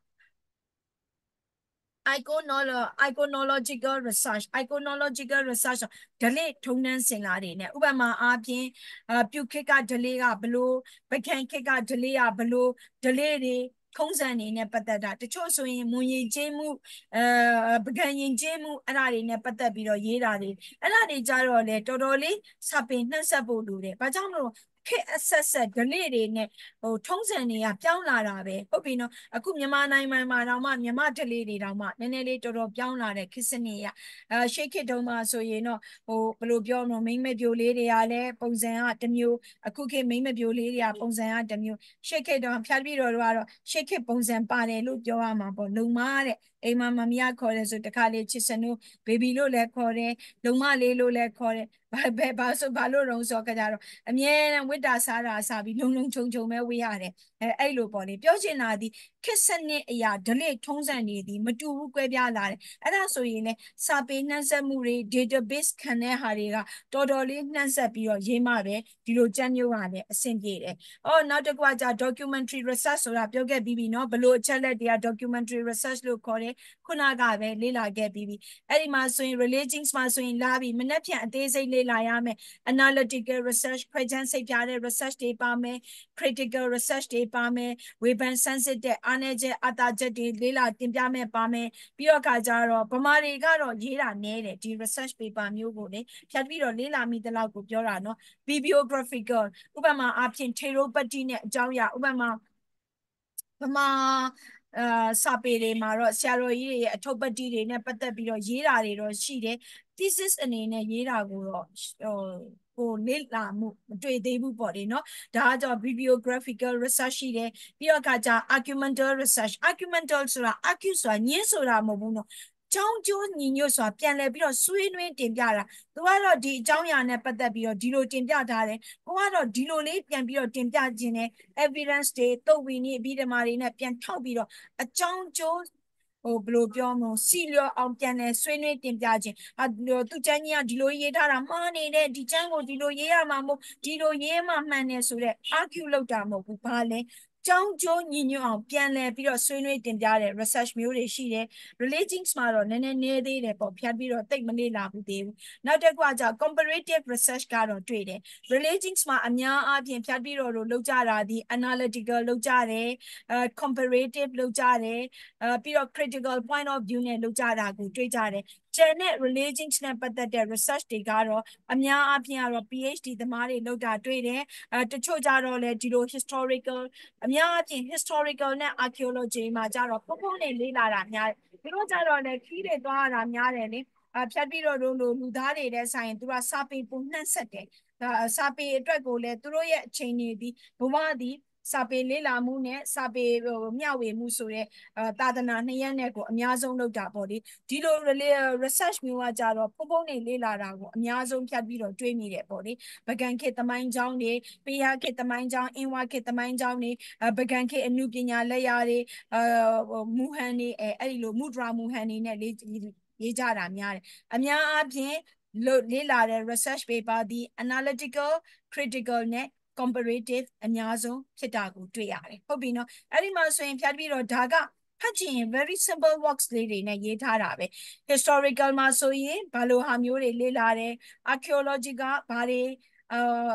iconological research iconological research ဓလေ့ထုံးတမ်းစင်လာတွေနဲ့ဥပမာအားဖြင့်ပြုခေတ်ကဓလေ့ကဘလို့ပကံခေတ်ကဓလေ့ကဘလို့ဓလေ့တွေထုံးစံနေနဲ့ပတ်သက်တာတချို့ဆိုရင်မွန်ရင်ကျေးမှုအဲပကံရင်ကျေးမှုအဲ့ဒါတွေနဲ့ပတ်သက်ပြီးတော့ရေးတာတွေအဲ့ဒါတွေကြတော့လေတော်တော်လေးစာပင်နှံ့ဆက်ဖို့လိုတယ်ဘာကြောင့်မလို့ခေတ်အဆက်ဆက်ဓလေ့တွေနဲ့ဟိုထုံးစံတွေကပြောင်းလာတာပဲဟုတ်ပြီနော်အခုမြန်မာနိုင်ငံမှာတော့မှမြန်မာဓလေ့တွေတောင်မှနည်းနည်းလေးတော်တော်ပြောင်းလာတဲ့ခေတ်စနစ်ရအဲရှေ့ခေတ်တုန်းကဆိုရင်တော့ဟိုဘယ်လိုပြောမလို့မိမ့်မပြိုလေးတွေကလည်းပုံစံကတစ်မျိုးအခုခေတ်မိမ့်မပြိုလေးတွေကပုံစံကတစ်မျိုးရှေ့ခေတ်တော့ဖျားပြီးတော့ကတော့ရှေ့ခေတ်ပုံစံပါတယ်လို့ပြောရမှာပေါ့လုံမတဲ့အိမ်မှာမမရခေါ်တယ်ဆိုတခါလေချစ်စနိုးဘေဘီလို့လည်းခေါ်တယ်လုံမလေးလို့လည်းခေါ်တယ်ဘယ်ဘာဆိုဘာလို့တော့ဆိုကြကြတော့အမြဲတမ်းဝိတ္တာစားတာစားပြီးလုံလုံခြုံခြုံပဲဝေးရတယ်အဲအဲ့လိုပေါ့လေပြောချင်တာဒီခစ်စနစ်အရာဒလိထုံးစံနေသည်မတူဘူးကွဲပြားလာတယ်အဲ့ဒါဆိုရင်လည်းစာပေနှံ့ဆက်မှုတွေ database ခံတဲ့ဟာတွေကတော်တော်လေးနှံ့ဆက်ပြီးတော့ရေးမှပဲဒီလိုကြမ်းမျိုးဟာလည်းအဆင်ပြေတယ်။အော်နောက်တစ်ခုကじゃ documentary research ဆိုတာပြောခဲ့ပြီးပြီเนาะဘလို့အချက်လက်တွေက documentary research လို့ခေါ်တယ်ခုနကပဲလေ့လာခဲ့ပြီးပြီအဲ့ဒီမှာဆိုရင် religions မှာဆိုရင်လာပြီးမနှက်ဖြန်အသေးစိတ်လေ့လာရမယ် analytical research ခွဲခြမ်းစိတ်ပြတဲ့ research တွေပါမယ် critical research တွေပါမယ်ဝေဖန်ဆန်းစစ်တဲ့အားနည်းချက်အတားချက်တွေလေ့လာတင်ပြမယ်ပါမယ်ပြီးတော့ခါကြတော့ဗမာတွေကတော့ရေးတာနည်းတယ်ဒီ research paper မျိုးကိုလေဖြတ်ပြီးတော့လေ့လာမိတဲ့လောက်ကိုပြောတာเนาะ bibliographical ဥပမာအဖြစ်ထေရိုပတ္တိနဲ့အကြောင်းအရာဥပမာဗမာအာစာပေတွေမှာတော့ဆရာတော်ကြီးတွေရဲ့အထုပ်ပတ္တိတွေနဲ့ပတ်သက်ပြီးတော့ရေးတာတွေတော့ရှိတယ် thesis အနေနဲ့ရေးတာကိုတော့ဟိုကိုလေ့လာမှုမတွေ့သေးဘူးပေါ့လေနော်ဒါကကြောင့် bibliographical research ရှိတယ်ပြီးတော့ခါကျ argumental research argumental ဆိုတာ argue ဆိုတာညင်းဆိုတာမဟုတ်ဘူးနော်ကြောင်းကျိုးညီညွတ်စွာပြန်လည်ပြီးတော့ဆွေးနွေးတင်ပြတာသူကတော့ဒီအကြောင်းအရာနဲ့ပတ်သက်ပြီးတော့ဒီလိုတင်ပြထားတယ်ကိုကတော့ဒီလိုလေးပြန်ပြီးတော့တင်ပြခြင်းနဲ့ evidence တွေတုတ်ဝီနည်းအပြီးဓမ္မာတွေနဲ့ပြန်ထောက်ပြီးတော့အကြောင်းကျိုးဟိုဘယ်လိုပြောမလို့စီလျော်အောင်ပြန်လဲဆွေးနွေးတင်ပြခြင်းအသူကျန်းကြီးကဒီလိုရေးထားတာမှားနေတဲ့ဒီကျန်းကိုဒီလိုရေးရမှာမဟုတ်ဒီလိုရေးမှမှန်တယ်ဆိုတော့ argue လုပ်တာမဟုတ်ဘူးဘာလဲကြောင်းကျိုးညီညွတ်အောင်ပြန်လဲပြီးတော့ဆွေးနွေးတင်ပြတဲ့ research မျိုးတွေရှိတယ် religions မှာတော့နည်းနည်းနည်းသေးတယ်ပေါ့ဖြတ်ပြီးတော့တိတ်မလေ့လာဘူးသေးဘူးနောက်တစ်ခုကကြာ comparative research ကတော့တွေ့တယ် religions မှာအများအားဖြင့်ဖြတ်ပြီးတော့လုပ်ကြတာဒီ analytical လုပ်ကြတယ်အဲ comparative လုပ်ကြတယ်အဲပြီးတော့ critical point of view နဲ့လုပ်ကြတာကိုတွေ့ကြတယ်ကျန်တဲ့ religions နဲ့ပတ်သက်တဲ့ research တွေကတော့အများအားဖြင့်ကတော့ PhD သမားတွေလုပ်တာတွေ့တယ်အဲတချို့ကြတော့လေဒီလို historical အများအားဖြင့် historical နဲ့ archaeology မှာကြတော့ပုံပုံနဲ့လေ့လာတာများတယ်သူတို့ကြတော့လေခီးတွေသွားရတာများတယ်လေအဖြတ်ပြီးတော့လို့လူသားတွေတဲ့ဆိုင်သူကစာပေပုံနှံ့ဆက်တယ်စာပေအတွက်ကိုလည်းသူတို့ရဲ့အချိန်တွေဒီဘဝသည်စာပေလေ့လာမှုနဲ့စာပေမျှဝေမှုဆိုတဲ့သာသနာနှစ်ရပ်နဲ့ကိုအများဆုံးလုပ်တာပေါ့လေဒီလို research မျိုးကကြတော့ပုံပုံနေလေ့လာတာကိုအများဆုံးဖြတ်ပြီးတော့တွေးမိတယ်ပေါ့လေပကံခေတ်သမိုင်းကြောင်းတွေပိယခေတ်သမိုင်းကြောင်းအင်းဝခေတ်သမိုင်းကြောင်းတွေပကံခေတ်အမှုပညာလက်ရာတွေအာမူဟန်တွေအဲအဲ့ဒီလိုမူဒရာမူဟန်တွေနဲ့လေးရေးကြတာများတယ်အများအားဖြင့်လို့လေ့လာတဲ့ research paper ဒီ analytical critical နဲ့ comparative အများဆုံးဖြစ်တာကိုတွေ့ရတယ်ဟုတ်ပြီနော်အဲ့ဒီမှာဆိုရင်ဖြတ်ပြီးတော့ဒါကဖတ်ချင် very simple works လေးတွေနဲ့ရေးထားတာပဲ historical မှာဆိုရင်ဘာလို့ဟာမျိုးတွေလေ့လာတယ် archaeology ကဘာတွေအာ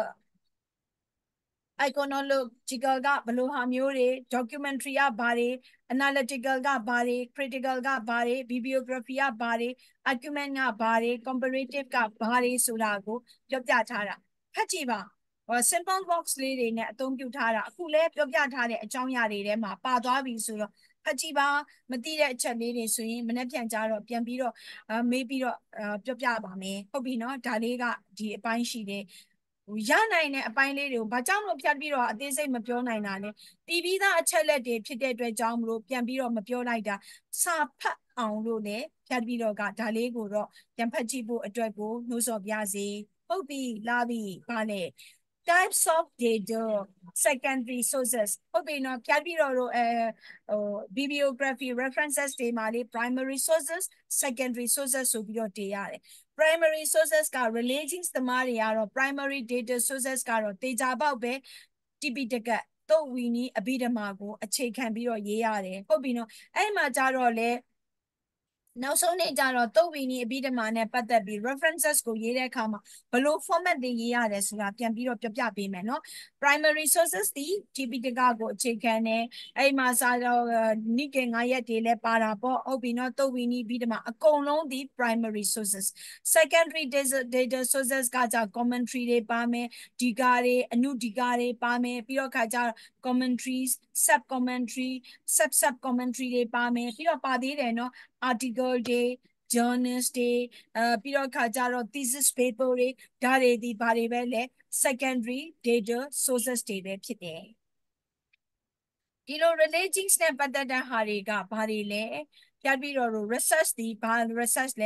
iconological ကဘလို့ဟာမျိုးတွေ documentary ကဘာတွေ analytical ကဘာတွေ critical ကဘာတွေ bibliography ကဘာတွေ argument ကဘာတွေ comparative ကဘာတွေဆိုတာကိုပြောပြထားတာဖတ်ကြည့်ပါ simple box လေးတွေနဲ့အသုံးပြုထားတာအခုလဲပြောပြထားတဲ့အကြောင်းအရာတွေထဲမှာပါသွားပြီဆိုတော့ဖတ်ကြည့်ပါမသိတဲ့အချက်လေးတွေဆိုရင်မနေ့ပြန်ကြတော့ပြန်ပြီးတော့မေးပြီးတော့ပြောပြပါမယ်ဟုတ်ပြီနော်ဒါလေးကဒီအပိုင်းရှိတယ်ရနိုင်တဲ့အပိုင်းလေးတွေကိုဘာကြောင့်လို့ဖြတ်ပြီးတော့အသေးစိတ်မပြောနိုင်တာလဲတီးပြီးသားအချက်လက်တွေဖြစ်တဲ့အတွက်ကြောင့်မလို့ပြန်ပြီးတော့မပြောလိုက်တာစာဖတ်အောင်လို့လည်းဖြတ်ပြီးတော့ကဒါလေးကိုတော့ပြန်ဖတ်ကြည့်ဖို့အတွက်ကိုနှိုးဆော်ပြစေဟုတ်ပြီလာပြီပါလေ types of data secondary sources ဟုတ်ပြီနော်ဖြတ်ပြီးတော့အဲဟို bibliography references တွေမှာလေ primary sources secondary sources ဆိုပြီးတော့တင်ရတယ် primary sources က religions သမားတွေကတော့ primary data sources ကတော့တေချာပေါက်ပဲတိပိတကတ်တုတ်ဝီနီးအဘိဓမ္မာကိုအခြေခံပြီးတော့ရေးရတယ်ဟုတ်ပြီနော်အဲ့မှာကြတော့လေနောက်ဆုံးနေ့ကျတော့တုတ်ဝီနီးအဘိဓမ္မာနဲ့ပတ်သက်ပြီး references ကိုရေးတဲ့အခါမှာဘလို့ format တွေရေးရတယ်ဆိုတာပြန်ပြီးတော့ပြပြပေးမယ်နော် primary sources ဒီ တိပိတကကိုအခြေခံတယ်အဲ့မှာစာတော့နိကေငါးရက်တွေလည်းပါတာပေါ့ဟုတ်ပြီနော်တုတ်ဝီနီးအဘိဓမ္မာအကုန်လုံးဒီ primary sources secondary data sources ကကြ commentary တွေပါမယ်ဒီကာတွေအနုဒီကာတွေပါမယ်ပြီးတော့ခါကျ commentaries sub commentary sub sub commentary တွေပါမယ်ပြီးတော့ပါသေးတယ်နော် article တွေ journals တွေအဲပြီးတော့ခါကြတော့ thesis paper တွေဒါတွေဒီဘာတွေပဲလဲ secondary data sources တွေပဲဖြစ်တယ်ဒီလို religions နဲ့ပတ်သက်တဲ့ဟာတွေကဘာတွေလဲပြပြီးတော့ research ဒီဘာ research လဲ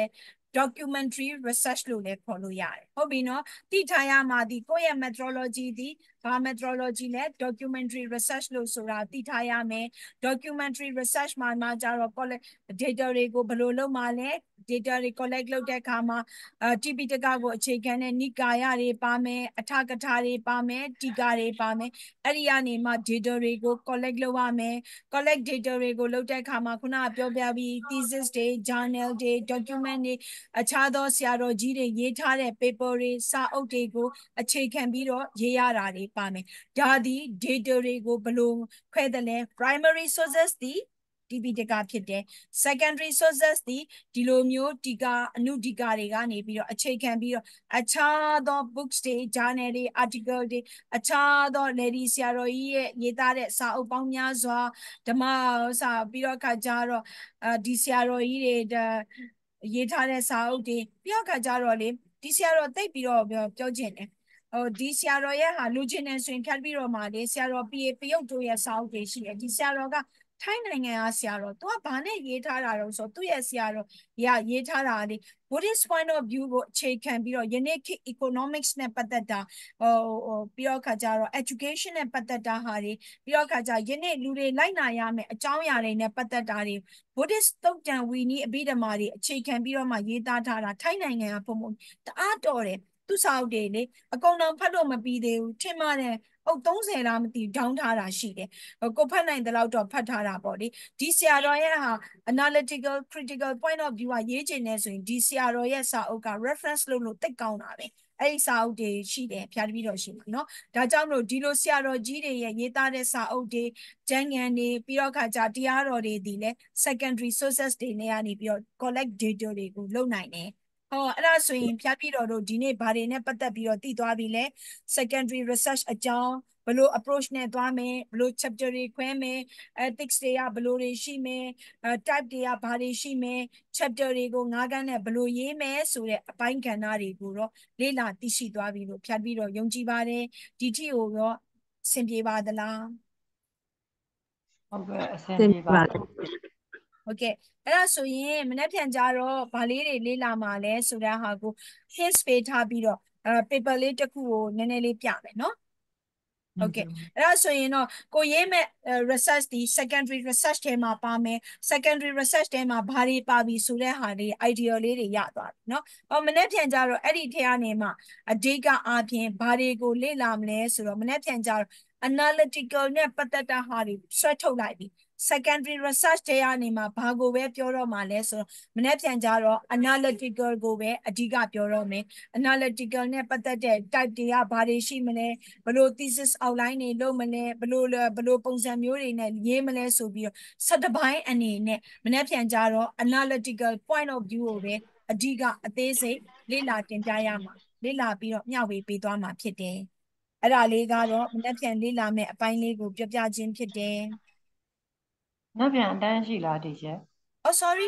documentary research လို့လည်းခေါ်လို့ရတယ်ဟုတ်ပြီနော်သိထားရမှာဒီကိုယ့်ရဲ့ methodology ဒီဘာ methodology လဲ documentary research လို့ဆိုတာသိထားရမယ် documentary research မှာမှာကြတော့ collect data တွေကိုဘယ်လိုလုပ်မှာလဲ data တွေ collect လုပ်တဲ့အခါမှာအဲ တိပိဋကကိုအခြေခံတဲ့နိကာယတွေပါမယ်အထကထာတွေပါမယ်တီကာတွေပါမယ်အဲ့ဒီကနေမှ data တွေကို collect လုပ်ရမယ် collect data တွေကိုလုပ်တဲ့အခါမှာခုနကပြောပြပြီး thesis တွေ journal တွေ document တွေအခြားသောဆရာတော်ကြီးတွေရေးထားတဲ့ paper တွေစာအုပ်တွေကိုအခြေခံပြီးတော့ရေးရတာတွေပါမယ်ဒါသည် data တွေကိုဘယ်လိုခွဲတယ်လဲ primary sources သည်တိပိဋကဖြစ်တယ် secondary sources သည်ဒီလိုမျိုးတီကာအနုတီကာတွေကနေပြီးတော့အခြေခံပြီးတော့အခြားသော books တွေ journal တွေ article တွေအခြားသော lady ဆရာတော်ကြီးရဲ့ရေးသားတဲ့စာအုပ်ပေါင်းများစွာဓမ္မစာပြီးတော့ခါကြတော့အဲဒီဆရာတော်ကြီးတွေရေးထားတဲ့စာအုပ်တွေပြီးတော့ခါကြတော့လေဒီဆရာတော်သိပြီးတော့ပြောချင်တယ်ဟိုဒီဆရာတော်ရဲ့ဟာလူချင်းနေဆိုရင်ဖြတ်ပြီးတော့မှလေဆရာတော်ပြေပယုတ်တို့ရဲ့စာအုပ်တွေရှိတယ်ဒီဆရာတော်ကထိုင်းနိုင်ငံကဆရာတော်သူကဘာနဲ့ရေးထားတာတော့ဆိုသူ့ရဲ့ဆရာတော်ရရေးထားတာလေ Buddhist point of view ကိုအခြေခံပြီးတော့ယနေ့ခေတ် economics နဲ့ပတ်သက်တာဟိုဟိုပြီးတော့ခါကြတော့ education နဲ့ပတ်သက်တာဟာတွေပြီးတော့ခါကြယနေ့လူတွေလိုက်နာရမယ်အကြောင်းအရာတွေနဲ့ပတ်သက်တာတွေ Buddhist သုတ်တံဝီနည်းအဘိဓမ္မာတွေအခြေခံပြီးတော့မှရေးသားထားတာထိုင်းနိုင်ငံကပုံပုံတအားတော်တယ်သူစာအုပ်တွေလေအကုန်လုံးဖတ်လို့မပြီးသေးဘူးထင်ပါတယ်အုပ်သုံးဆယ်လားမသိဒေါင်းထားတာရှိတယ်ကိုဖတ်နိုင်တဲ့လောက်တော့ဖတ်ထားတာပေါ့လေဒီဆရာတော်ရဲ့ဟာ analytical critical point of view ကရေးချင်နေဆိုရင်ဒီဆရာတော်ရဲ့စာအုပ်က reference လုပ်လို့တိတ်ကောင်းတာပဲအဲ့ဒီစာအုပ်တွေရှိတယ်ဖျားတပည့်တော်ရှိမှာเนาะဒါကြောင့်မလို့ဒီလိုဆရာတော်ကြီးတွေရဲ့ရေးသားတဲ့စာအုပ်တွေကျမ်းဂန်တွေပြီးတော့ခါကြတရားတော်တွေဒီလဲ secondary sources တွေနဲ့ကနေပြီးတော့ collect data တွေကိုလုပ်နိုင်တယ်ဟောအဲ့ဒါဆိုရင်ဖျားပြတော်တို့ဒီနေ့ဘာတွေနဲ့ပတ်သက်ပြီးတော့တည်သွားပြီလဲ secondary research အကြောင်းဘယ်လို approach နဲ့သွားမယ်ဘယ်လို chapter တွေခွဲမယ် ethics တွေကဘယ်လိုတွေရှိမယ်အဲ type တွေကဘာတွေရှိမယ် chapter တွေကိုငါးခန်းနဲ့ဘယ်လိုရေးမယ်ဆိုတဲ့အပိုင်းကဏ္ဍတွေကိုတော့လေ့လာသိရှိသွားပြီလို့ဖျားပြတော်ယုံကြည်ပါတယ်ဒီထိကိုတော့အဆင်ပြေပါသလားဟုတ်ကဲ့အဆင်ပြေပါတယ်ဟုတ်ကဲ့အဲ့ဒါဆိုရင်မနေ့ပြန်ကြတော့ဗာလေးတွေလေ့လာမှာလဲဆိုတဲ့ဟာကို hints ပေးထားပြီးတော့အဲ paper လေးတစ်ခုကိုနည်းနည်းလေးပြမယ်နော်ဟုတ်ကဲ့အဲ့ဒါဆိုရင်တော့ကိုရေးမဲ့ research ဒီ secondary research ထဲမှာပါမယ် secondary research ထဲမှာဘာတွေပါပြီဆိုတဲ့ဟာလေး idea လေးတွေရသွားပြီเนาะဟောမနေ့ပြန်ကြတော့အဲ့ဒီထဲကနေမှအဓိကအားဖြင့်ဘာတွေကိုလေ့လာမလဲဆိုတော့မနေ့ပြန်ကြတော့ analytical နဲ့ပတ်သက်တဲ့ဟာတွေဆွဲထုတ်လိုက်ပြီ secondary research တွေကနေမှဘာကိုပဲပြောတော့မှလဲဆိုတော့မနေ့ပြန်ကြတော့ analytical ကိုပဲအဓိကပြောတော့မယ် analytical နဲ့ပတ်သက်တဲ့ type တွေကဘာတွေရှိမလဲဘယ်လို thesis outline တွေလုပ်မလဲဘယ်လိုဘယ်လိုပုံစံမျိုးတွေနဲ့ရေးမလဲဆိုပြီးတော့ဆယ်တပိုင်းအနေနဲ့မနေ့ပြန်ကြတော့ analytical point of view ကိုပဲအဓိကအသေးစိတ်လေ့လာတင်ပြရမှာလေ့လာပြီးတော့မျှဝေပေးသွားမှာဖြစ်တယ်အဲ့ဒါလေးကတော့မနေ့ပြန်လေ့လာမယ်အပိုင်းလေးကိုပြောပြခြင်းဖြစ်တယ်နှက်ပြန်အတန်းရှိလားဒီချက် Oh sorry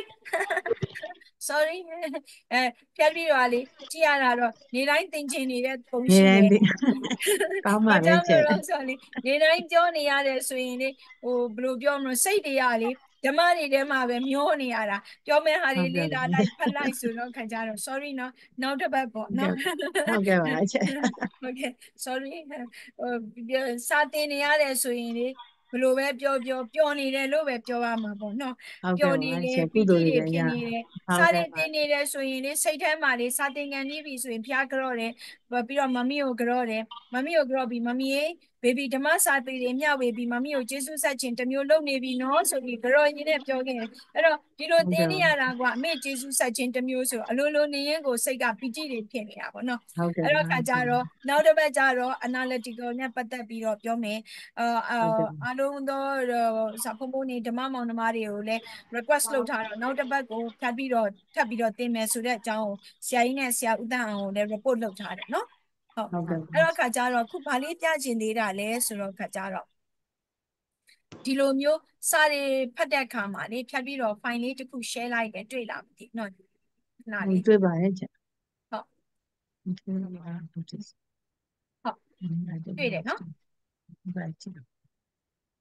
sorry အဲဖြတ်ပြီးတော့လေကြည့်ရတာတော့နေတိုင်းသင်ချင်နေတဲ့ပုံရှိတယ်ကောင်းပါဘာလေကြောင့်ကျက်လို့ဆိုလေနေတိုင်းပြောနေရတယ်ဆိုရင်လေဟိုဘယ်လိုပြောမလို့စိတ်တွေကလေဓမ္မတွေထဲမှာပဲမျောနေရတာပြောမဲ့ဟာတွေလေးလာလိုက်ဖတ်လိုက်ဆိုတော့ခံကြတော့ sorry နော်နောက်တစ်ပတ်ပေါ့နော်ဟုတ်ကဲ့ပါကျက်ဟုတ်ကဲ့ sorry ဟိုစာသင်နေရတယ်ဆိုရင်လေဘလို့ပဲပြောပြောပျော်နေတယ်လို့ပဲပြောရမှာပေါ့နော်ဟုတ်ပျော်ကဲ့ပါနေတယ်ကျက်ကုပီတိတွေသိုလ်တွေလည်းရဖြစ်နေတယ်ဟုစာတ်ကဲ့ပါတွေသင်နေတယ်ဆိုရင်လေစိတ်ထဲမှာလေစာသင်ကန်နေပြီဆိုရင်ဖျားကြော့တယ်ပြီးတော့မမီကိုကြော့တယ်မမီကိုကြော့ပြီးမမီရေဘေဘီဓမ္မစာပေတွေမျှဝေပြီးမမီကိုကျေးဇူးဆက်ခြင်းတစ်မျိုးလုပ်နေပြီနော်ဆိုပြီးကြော့ရင်းနဲ့ပြောခဲ့တယ်အဲ့တော့ဒီလိုသင်နေရတာကအမေကျေးဇူးဆက်ခြင်းတစ်မျိုးဆိုအလိုလိုနေရင်ကိုစိတ်ကပီတိတွေဖြစ်နေတာပေါ့နော်ဟုတ်ကဲ့အဲ့တော့ပါခါကြတော့နောက်တစ်ပတ်ကြတော့ analytical နဲ့ပတ်သက်ပြီးတော့ပြောမယ်အာအားလုံးသောစာဖုံဖုံနေဓမ္မမောင်နှမတွေကိုလည်း request လုပ်ထားတော့နောက်တစ်ပတ်ကိုထပ်ပြီးတော့ထပ်ပြီးတော့သင်မယ်ဆိုတဲ့အကြောင်းကိုဆရာကြီးနဲ့ဆရာဦးတန်းအောင်ကိုလည်း report လုပ်ထားတယ်နော်ဟုတ်ဟုတ်ကဲ့အဲ့တော့ခါကြတော့ခုဘာလေးပြချင်သေးတာလဲဆိုတော့ခါကြတော့ဒီလိုမျိုးစာတွေဖတ်တဲ့အခါမှာလေဖြတ်ပြီးတော့ file လေးတစ်ခု share လိုက်တယ်တွေ့လားမသိနော်ခဏလေးတွေ့ပါရဲ့ကျက်ဟုတ်ဟုတ်ပါဟုတ်ဟုတ်တွေ့တယ်နော်ပါကျက်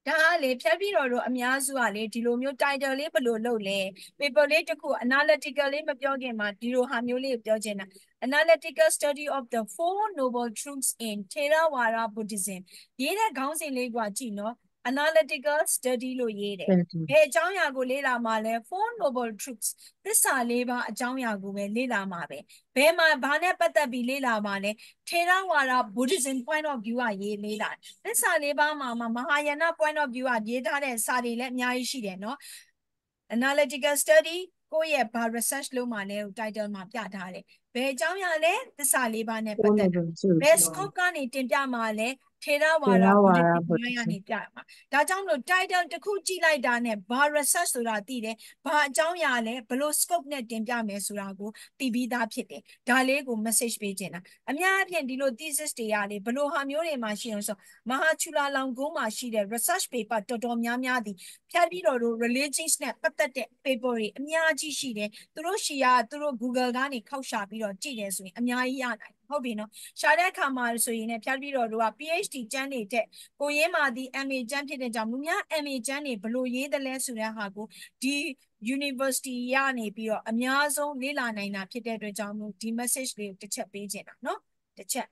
ဒါကလေဖြတ်ပြီးတော့တို့အများစုကလေဒီလိုမျိုး title လေးဘယ်လိုလုပ်လဲ paper လေးတစ်ခု analytical လေးမပြောခင်မှာဒီလိုဟာမျိုးလေးကိုပြောချင်တာ analytical study of the four noble truths in Theravada Buddhism ရေးတဲ့ခေါင်းစဉ်လေးကကြည့်နော် analytical study လို့ရေးတယ်ဘယ်အကြောင်းအရာကိုလေ့လာမှာလဲ four noble truths သစ္စာလေးပါးအကြောင်းအရာကိုပဲလေ့လာမှာပဲဘယ်မှာဘာနဲ့ပတ်သက်ပြီးလေ့လာမှာလဲ Theravada Buddhism point of view ကရေးလေ့လာသစ္စာလေးပါးမှာမဟာယာန point of view ကရေးထားတဲ့စာတွေလည်းအများကြီးရှိတယ်နော် analytical study ကိုယ့်ရဲ့ဘာ research လုပ်မှာလဲကို title မှာပြထားတယ်ဘယ်အကြောင်းအရာလဲသစ္စာလေးပါးနဲ့ပတ်သက်တာဘယ် scope ကနေတင်ပြမှာလဲထေရဝါဒဘုရားကနေပြမှာဒါကြောင့်မလို့ title တစ်ခုကြည့်လိုက်တာနဲ့ဘာ research ဆိုတာသိတယ်ဘာအကြောင်းအရာလဲဘလို့ scope နဲ့တင်ပြမယ်ဆိုတာကိုသိပြီးသားဖြစ်တယ်ဒါလေးကို message ပေးချင်တာအများအပြားဒီလို thesis တွေရတယ်ဘလို့ဟာမျိုးတွေမှာရှိအောင်ဆိုမဟာချူလာလောင်ကုန်းမှာရှိတဲ့ research paper တော်တော်များများသည်ဖြတ်ပြီးတော့ religions နဲ့ပတ်သက်တဲ့ paper တွေအများကြီးရှိတယ်သူတို့ရှီယာသူတို့ Google ကနေခောက်ရှာပြီးတော့ကြည့်တယ်ဆိုရင်အများကြီးရနိုင်ဟုတ်ပြီနော်ရှာတဲ့အခါမှာဆိုရင်လည်းဖြတ်ပြီးတော့တို့က PhD ကျမ်းတွေတက်ကိုရင်းမာဒီ M A ကျမ်းဖြစ်တဲ့ကြောင့်လူများ M A ကျမ်းတွေဘလို့ရေးတယ်လဲဆိုတဲ့ဟာကိုဒီ University ရနေပြီးတော့အများဆုံးလေ့လာနိုင်တာဖြစ်တဲ့အတွက်ကြောင့်မို့ဒီ message လေးကိုတစ်ချက်ပေးချင်တာနော်တစ်ချက်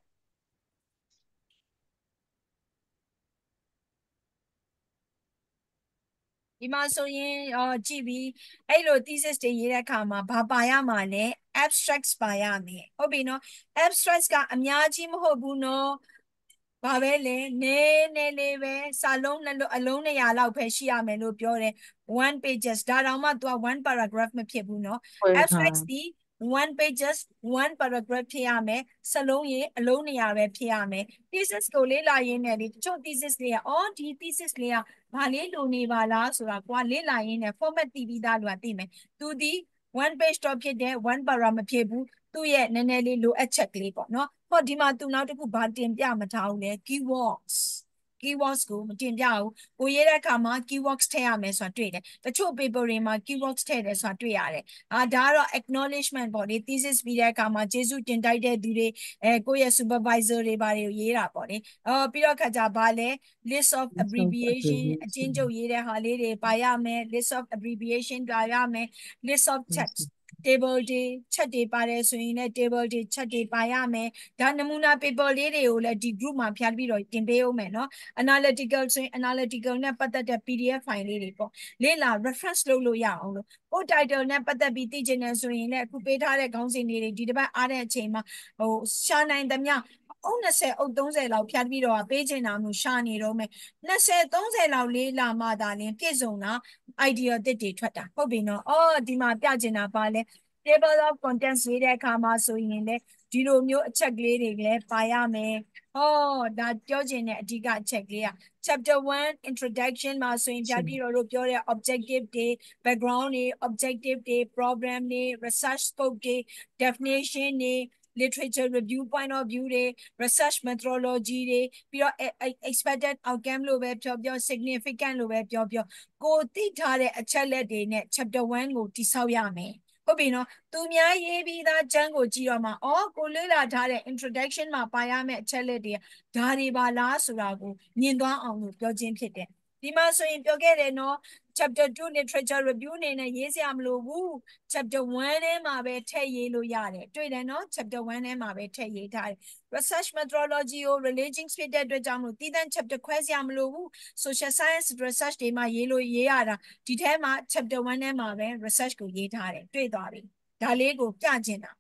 ဒီမှာဆိုရင်အော်ကြည့်ပြီးအဲ့လို thesis တွေရေးတဲ့အခါမှာဘာပါရမှာလဲ abstracts ပါရမယ်ဟုတ်ပြီနော် abstracts ကအများကြီးမဟုတ်ဘူးနော်ဘာပဲလဲနည်းနည်းလေးပဲစာလုံးနှလုံးအလုံး၂၀၀လောက်ပဲရှိရမယ်လို့ပြောတယ် one pages ဒါတောင်မှသူက one paragraph မဖြစ်ဘူးနော် abstracts ဒီone pages one paragraph ဖြစ်ရမယ်စလုံးရေအလုံး၂၀၀ပဲဖြစ်ရမယ် thesis ကိုလေ့လာရင်းနဲ့လေတချို့ thesis တွေကအော်ဒီ thesis လေးကဘာလေးလိုနေပါလားဆိုတာကွာလေ့လာရင်းနဲ့ format တည်ပြီးသားလို့သိမယ်သူဒီ one page တော့ဖြစ်တဲ့ one para မဖြစ်ဘူးသူ့ရဲ့နည်းနည်းလေးလိုအပ်ချက်ကလေးပေါ့နော်ဟောဒီမှာသူနောက်တစ်ခုဘာတင်ပြမထားဘူးလဲ keywords keywords ကိုမတင်ပြဘူးကိုရေးတဲ့အခါမှာ keywords ထည့်ရမယ်ဆိုတာတွေ့တယ်တချို့ paper တွေမှာ keywords ထည့်တယ်ဆိုတာတွေ့ရတယ်အာဒါကတော့ acknowledgement ပေါ့လေ thesis ပြီးတဲ့အခါမှာကျေးဇူးတင်တိုက်တဲ့သူတွေအဲကိုယ့်ရဲ့ supervisor တွေဘာတွေရေးတာပေါ့လေအော်ပြီးတော့ခါကြဘာလဲ list of abbreviation အချင်းချုပ်ရေးတဲ့ဟာလေးတွေပါရမယ် list of abbreviation ပါရမယ် list of chats table တွေချက်တွေပါတယ်ဆိုရင်လည်း table တွေချက်တွေပါရမယ်ဒါနမူနာ paper လေးတွေကိုလည်းဒီ group မှာဖျက်ပြီးတော့တင်ပေးအောင်မယ်နော် analytical ဆိုရင် analytical နဲ့ပတ်သက်တဲ့ P D F file လေးတွေပေါ့လေ့လာ reference လုပ်လို့ရအောင်လို့ကို title နဲ့ပတ်သက်ပြီးသိချင်တယ်ဆိုရင်လည်းအခုပေးထားတဲ့ခေါင်းစဉ်တွေဒီတစ်ပတ်အားတဲ့အချိန်မှာဟိုရှာနိုင်သမျှအုပ်၂၀အုပ်၃၀လောက်ဖြတ်ပြီးတော့ပေးချင်တာမျိုးရှာနေတော့မယ်၂၀၃၀လောက်လေးလာမှသာလင်းပြည့်စုံတာ idea တစ်တွေထွက်တာဟုတ်ပြီနော်အော်ဒီမှာပြချင်တာပါလဲ table of contents ရေးတဲ့အခါမှာဆိုရင်လည်းဒီလိုမျိုးအချက်ကလေးတွေလည်းပါရမယ်ဟောဒါပြောချင်တဲ့အဓိကအချက်ကလေးက chapter one introduction မှာဆိုရင်ပြပြီးတော့ပြောတဲ့ objective တွေ background တွေ objective တွေ problem တွေ research scope တွေ definition တွေliterature review point of view တွေ research methodology တွေပြီးတော့ expected outcome လို့ပဲပြောပြော significant လို့ပဲပြောပြောကိုသိထားတဲ့အချက်လက်တွေနဲ့ chapter one ကိုတိဆောက်ရမယ်ဟုတ်ပြီနော်သူများရေးပြီးသားကျမ်းကိုကြည့်တော့မှအော်ကိုလေ့လာထားတဲ့ introduction မှာပါရမယ့်အချက်လက်တွေဒါတွေပါလားဆိုတာကိုမြင်သွားအောင်လို့ပြောခြင်းဖြစ်တယ်ဒီမှာဆိုရင်ပြောခဲ့တယ်နော် chapter two literature review အနေနဲ့ရေးစရာမလိုဘူး chapter one ထဲမှာပဲထည့်ရေးလို့ရတယ်တွေ့တယ်နော် chapter one ထဲမှာပဲထည့်ရေးထားတယ် research methodology ကို religions ဖြစ်တဲ့အတွက်ကြောင့်မို့တည်တံ့ chapter ခွဲစရာမလိုဘူး social science research တွေမှာရေးလို့ရေးရတာဒီထဲမှာ chapter one ထဲမှာပဲ research ကိုရေးထားတယ်တွေ့သွားပြီဒါလေးကိုပြချင်တာ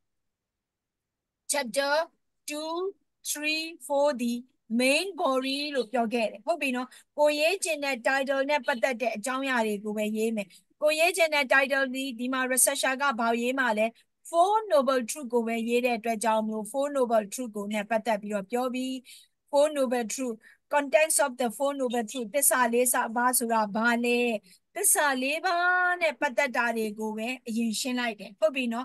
chapter two three four ဒီ main body လို့ပြောခဲ့တယ်ဟုတ်ပြီနော်ကိုရေးချင်တဲ့ title နဲ့ပတ်သက်တဲ့အကြောင်းအရာတွေကိုပဲရေးမယ်ကိုရေးချင်တဲ့ title ဒီဒီမှာ researcher ကဘာရေးမှာလဲ four noble truth ကိုပဲရေးတဲ့အတွက်ကြောင့်မလို့ four noble truth ကိုနဲ့ပတ်သက်ပြီးတော့ပြောပြီး four noble truth context of the four noble truth သစ္စာလေးစာဘာဆိုတာဘာလဲသစ္စာလေးပါးနဲ့ပတ်သက်တာတွေကိုပဲအရင်ရှင်းလိုက်တယ်ဟုတ်ပြီနော်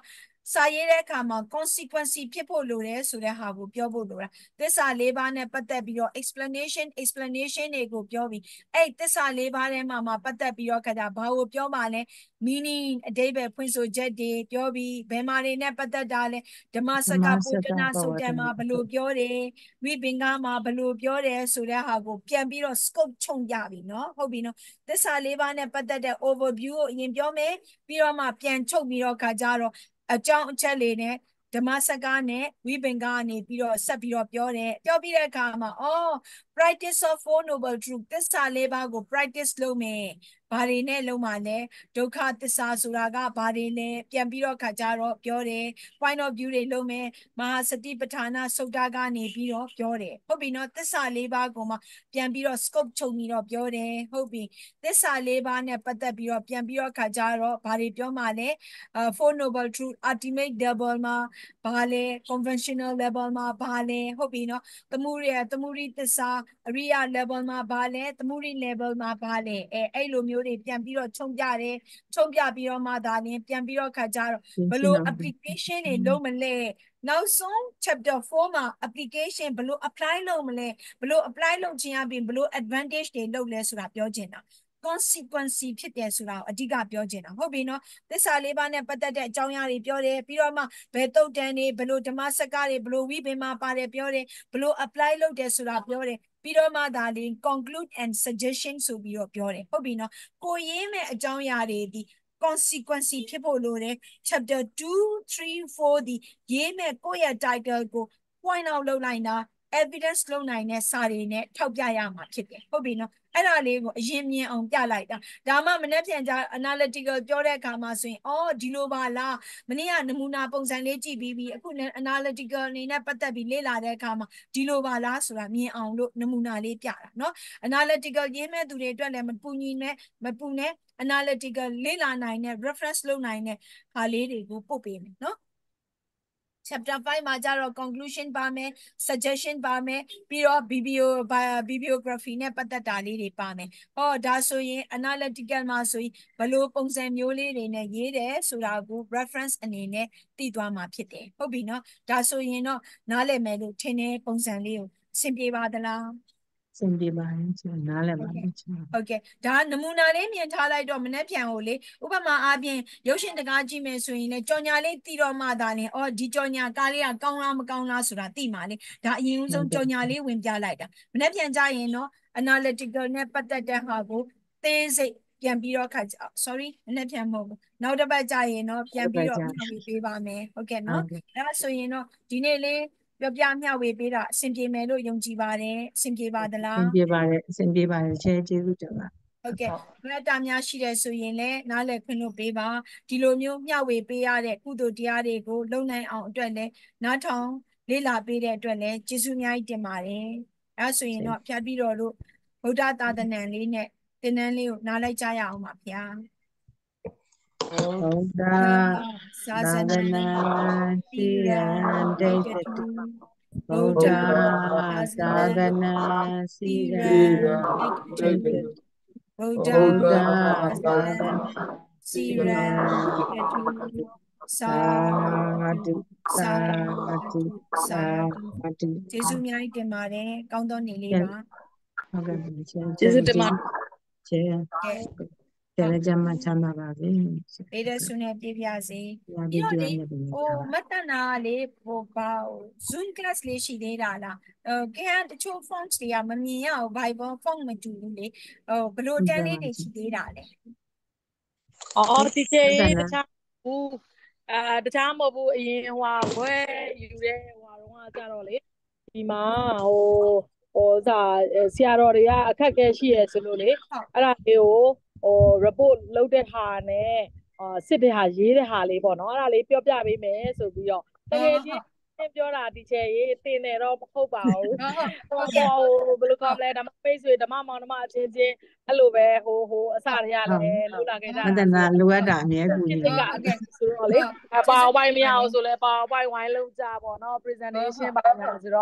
စာရေးတဲ့အခါမှာ consequence ဖြစ်ဖို့လိုတယ်ဆိုတဲ့ဟာကိုပြောဖို့လိုတာသစ္စာလေးပါးနဲ့ပတ်သက်ပြီးတော့ explanation explanation တွေကိုပြောပြီးအဲ့သစ္စာလေးပါးထဲမှာမှာပတ်သက်ပြီးတော့ခါကြဘာကိုပြောမှလဲ meaning အဓိပ္ပာယ်ဖွင့်ဆိုချက်တွေပြောပြီးဘယ်မှာတွေနဲ့ပတ်သက်တာလဲဓမ္မစကပုဒ္ဒနာစုတ်တံမှာဘယ်လိုပြောတယ်ဝိပင်္ဂမှာဘယ်လိုပြောတယ်ဆိုတဲ့ဟာကိုပြန်ပြီးတော့ scope ခြုံကြပြီเนาะဟုတ်ပြီเนาะသစ္စာလေးပါးနဲ့ပတ်သက်တဲ့ overview ကိုအရင်ပြောမယ်ပြီးတော့မှပြန်ချုပ်ပြီးတော့ခါကြတော့အကြောင်းအချက်လေးနဲ့ဓမ္မစကားနဲ့ဝိပင်္ဂကနေပြီးတော့ဆက်ပြီးတော့ပြောတယ်ပြောပြီးတဲ့အခါမှာအော် practice of four noble truth သစ္စာလေးပါးကို practice လုပ်မယ်ဘာတွေနဲ့လုပ်မှလဲဒုက္ခသစ္စာဆိုတာကဘာတွေလဲပြန်ပြီးတော့ခါကြတော့ပြောတယ် point of view တွေလုပ်မယ်မဟာစတိပဋ္ဌာနာစုတ်တာကနေပြီးတော့ပြောတယ်ဟုတ်ပြီနော်သစ္စာလေးပါးကိုမှပြန်ပြီးတော့ scope ချုပ်ပြီးတော့ပြောတယ်ဟုတ်ပြီသစ္စာလေးပါးနဲ့ပတ်သက်ပြီးတော့ပြန်ပြီးတော့ခါကြတော့ဘာတွေပြောမှလဲ four noble truth ultimate level မှာဘာလဲ conventional level မှာဘာလဲဟုတ်ပြီနော်သမုဒိယသမုဒိသစ္စာအရိယ level မှာဘာလဲသမုဒိ level မှာဘာလဲအဲအဲ့လိုမျိုးတွေပြန်ပြီးတော့ခြုံပြတယ်ခြုံပြပြီးတော့မှဒါလည်းပြန်ပြီးတော့ခါကြတော့ဘယ်လို application တွေလုပ်မလဲနောက်ဆုံး chapter four မှာ application ဘယ်လို apply လုပ်မလဲဘယ်လို apply လုပ်ခြင်းအပြင်ဘယ်လို advantage တွေလုပ်လဲဆိုတာပြောချင်တာ consequence ဖြစ်တယ်ဆိုတာကိုအဓိကပြောချင်တာဟုတ်ပြီနော်သစ္စာလေးပါးနဲ့ပတ်သက်တဲ့အကြောင်းအရာတွေပြောတယ်ပြီးတော့မှဘယ်တုတ်တန်တွေဘယ်လိုဓမ္မစကားတွေဘယ်လိုဝိပင်မှာပါတယ်ပြောတယ်ဘယ်လို apply လုပ်တယ်ဆိုတာပြောတယ်ပြီးတော့မှဒါလေး conclude and suggestion ဆိုပြီးတော့ပြောတယ်ဟုတ်ပြီနော်ကိုရေးမဲ့အကြောင်းအရာတွေဒီ consequence ဖြစ်ဖို့လိုတယ် chapter two three four ဒီရေးမဲ့ကိုယ့်ရဲ့ title ကို point out လုပ်လိုက်တာ evidence လုပ်နိုင်တဲ့စာတွေနဲ့ထောက်ပြရမှာဖြစ်တယ်ဟုတ်ပြီနော်အဲ့ဒါလေးကိုအရင်မြင်အောင်ပြလိုက်တာဒါမှမနေ့ပြန်ကြ analytical ပြောတဲ့အခါမှာဆိုရင်အော်ဒီလိုပါလားမနေ့ကနမူနာပုံစံလေးကြည့်ပြီးပြီအခု analytical အနေနဲ့ပတ်သက်ပြီးလေ့လာတဲ့အခါမှာဒီလိုပါလားဆိုတာမြင်အောင်လို့နမူနာလေးပြတာเนาะ analytical ရေးမဲ့သူတွေအတွက်လည်းမပူညီနဲ့မပူနဲ့ analytical လေ့လာနိုင်တဲ့ reference လုပ်နိုင်တဲ့ဟာလေးတွေကိုပို့ပေးမယ်เนาะchapter five မှာကြတော့ conclusion ပါမယ် suggestion ပါမယ်ပြီးတော့ biblio bibliography နဲ့ပတ်သက်တာလေးတွေပါမယ်ဟောဒါဆိုရင် analytical မှာဆိုရင်ဘယ်လိုပုံစံမျိုးလေးတွေနဲ့ရေးတယ်ဆိုတာကို reference အနေနဲ့သိသွားမှာဖြစ်တယ်ဟုတ်ပြီနော်ဒါဆိုရင်တော့နားလည်မယ်လို့ထင်တဲ့ပုံစံလေးကိုအဆင်ပြေပါသလားစင်ပြပါတယ်ကျွန်တော်နားလည်ပါတယ်ကျွန်တော်ဟုတ်ကဲ့ဒါနမူနာလေးမြင်ထားလိုက်တော့မနေ့ပြန်ကိုလေဥပမာအားဖြင့်ရုပ်ရှင်တကားကြည့်မယ်ဆိုရင်လေကြော်ညာလေးတီးတော့မှသာလေအော်ဒီကြော်ညာကားလေးကကောင်းလားမကောင်းလားဆိုတာသိမှာလေဒါအရင်ဆုံးကြော်ညာလေးဝင်ပြလိုက်တာမနေ့ပြန်ကြရင်တော့ analytical နဲ့ပတ်သက်တဲ့ဟာကိုသေးစိတ်ပြန်ပြီးတော့ခါ sorry မနေ့ပြန်မဟုတ်ဘူးနောက်တစ်ပတ်ကြရင်တော့ပြန်ပြီးတော့မျှဝေပေးပါမယ်ဟုတ်ကဲ့နော်ဒါဆိုရင်တော့ဒီနေ့လေးပြပြမျှဝေပေးတာအဆင်ပြေမယ်လို့ယုံကြည်ပါတယ်အဆင်ပြေပါသလားအဆင်ပြေပါတယ်အဆင်ပြေပါတယ်ချဲကျေးဇူးတင်ပါဟုတ်ကဲ့ဘယ်တာများရှိတယ်ဆိုရင်လည်းနားလည်ခွင့်လို့ပေးပါဒီလိုမျိုးမျှဝေပေးရတဲ့ကုသိုလ်တရားတွေကိုလုပ်နိုင်အောင်အတွက်လည်းနားထောင်လေ့လာပေးတဲ့အတွက်လည်းကျေးဇူးအများကြီးတင်ပါတယ်အဲဆိုရင်တော့ဖျားပြီးတော်တို့ဗုဒ္ဓသာသနာလေးနဲ့သင်တန်းလေးကိုနားလိုက်ကြရအောင်ပါဗျာဘုရားသာသနာတိရန်ဒိဋ္ဌတုဗုဒ္ဓသာသနာစီရန်ဒိဋ္ဌတုဗုဒ္ဓသာသနာစီရန်ဒိဋ္ဌတုသာဓုသာဓုသာဓုကျေးဇူးအများကြီးတင်ပါတယ်ကောင်းသောနေ့လေးပါဟုတ်ကဲ့ကျေးဇူးတင်ပါတယ်ကျေးကျေးကြမ်းချမ်းသာပါစေပေးတဲ့ဆုနဲ့ပြည့်ပြစေပြီးတော့လေဟိုမတ္တနာလေးဟိုပါ Zoom class လေးရှိသေးတာလားအဲခင်ဗျာတချို့ fonts တွေကမမြင်ရဘူး Bible font မတူဘူးလေဟိုဘလို့တန်းလေးတွေရှိသေးတာလေအော်ဒီကျေတခြားဘူးအာတခြားမဟုတ်ဘူးအရင်ဟွာဘွဲယူတဲ့ဟွာတော့ကကြတော့လေဒီမှာဟိုဟိုစာဆရာတော်တွေကအခက်အခဲရှိရဆိုလို့လေအဲ့ဒါလေးကိုဟို report လုပ်တဲ့ဟာနဲ့အာစစ်တဲ့ဟာရေးတဲ့ဟာလေးပေါ့နော်အဲ့ဒါလေးပြောပြပေးမယ်ဆိုပြီးတော့တကယ်ချင်းပြောတာဒီချေရေးတင်တယ်တော့မဟုတ်ပါဘူးဟိုဟိုဘယ်လိုကောလဲဓမ္မပိတ်ဆိုဓမ္မမောင်ဓမ္မအချင်းချင်းအဲ့လိုပဲဟိုဟိုအစတွေကလည်းလှူလာခဲ့ကြတာမတနာလိုအပ်တာအမြဲကူညီတယ်ဆိုတော့လေပါဝိုင်းမရအောင်ဆိုလဲပါဝိုင်းဝိုင်းလုံးကြပေါ့နော် presentation ပါညာဆိုတော့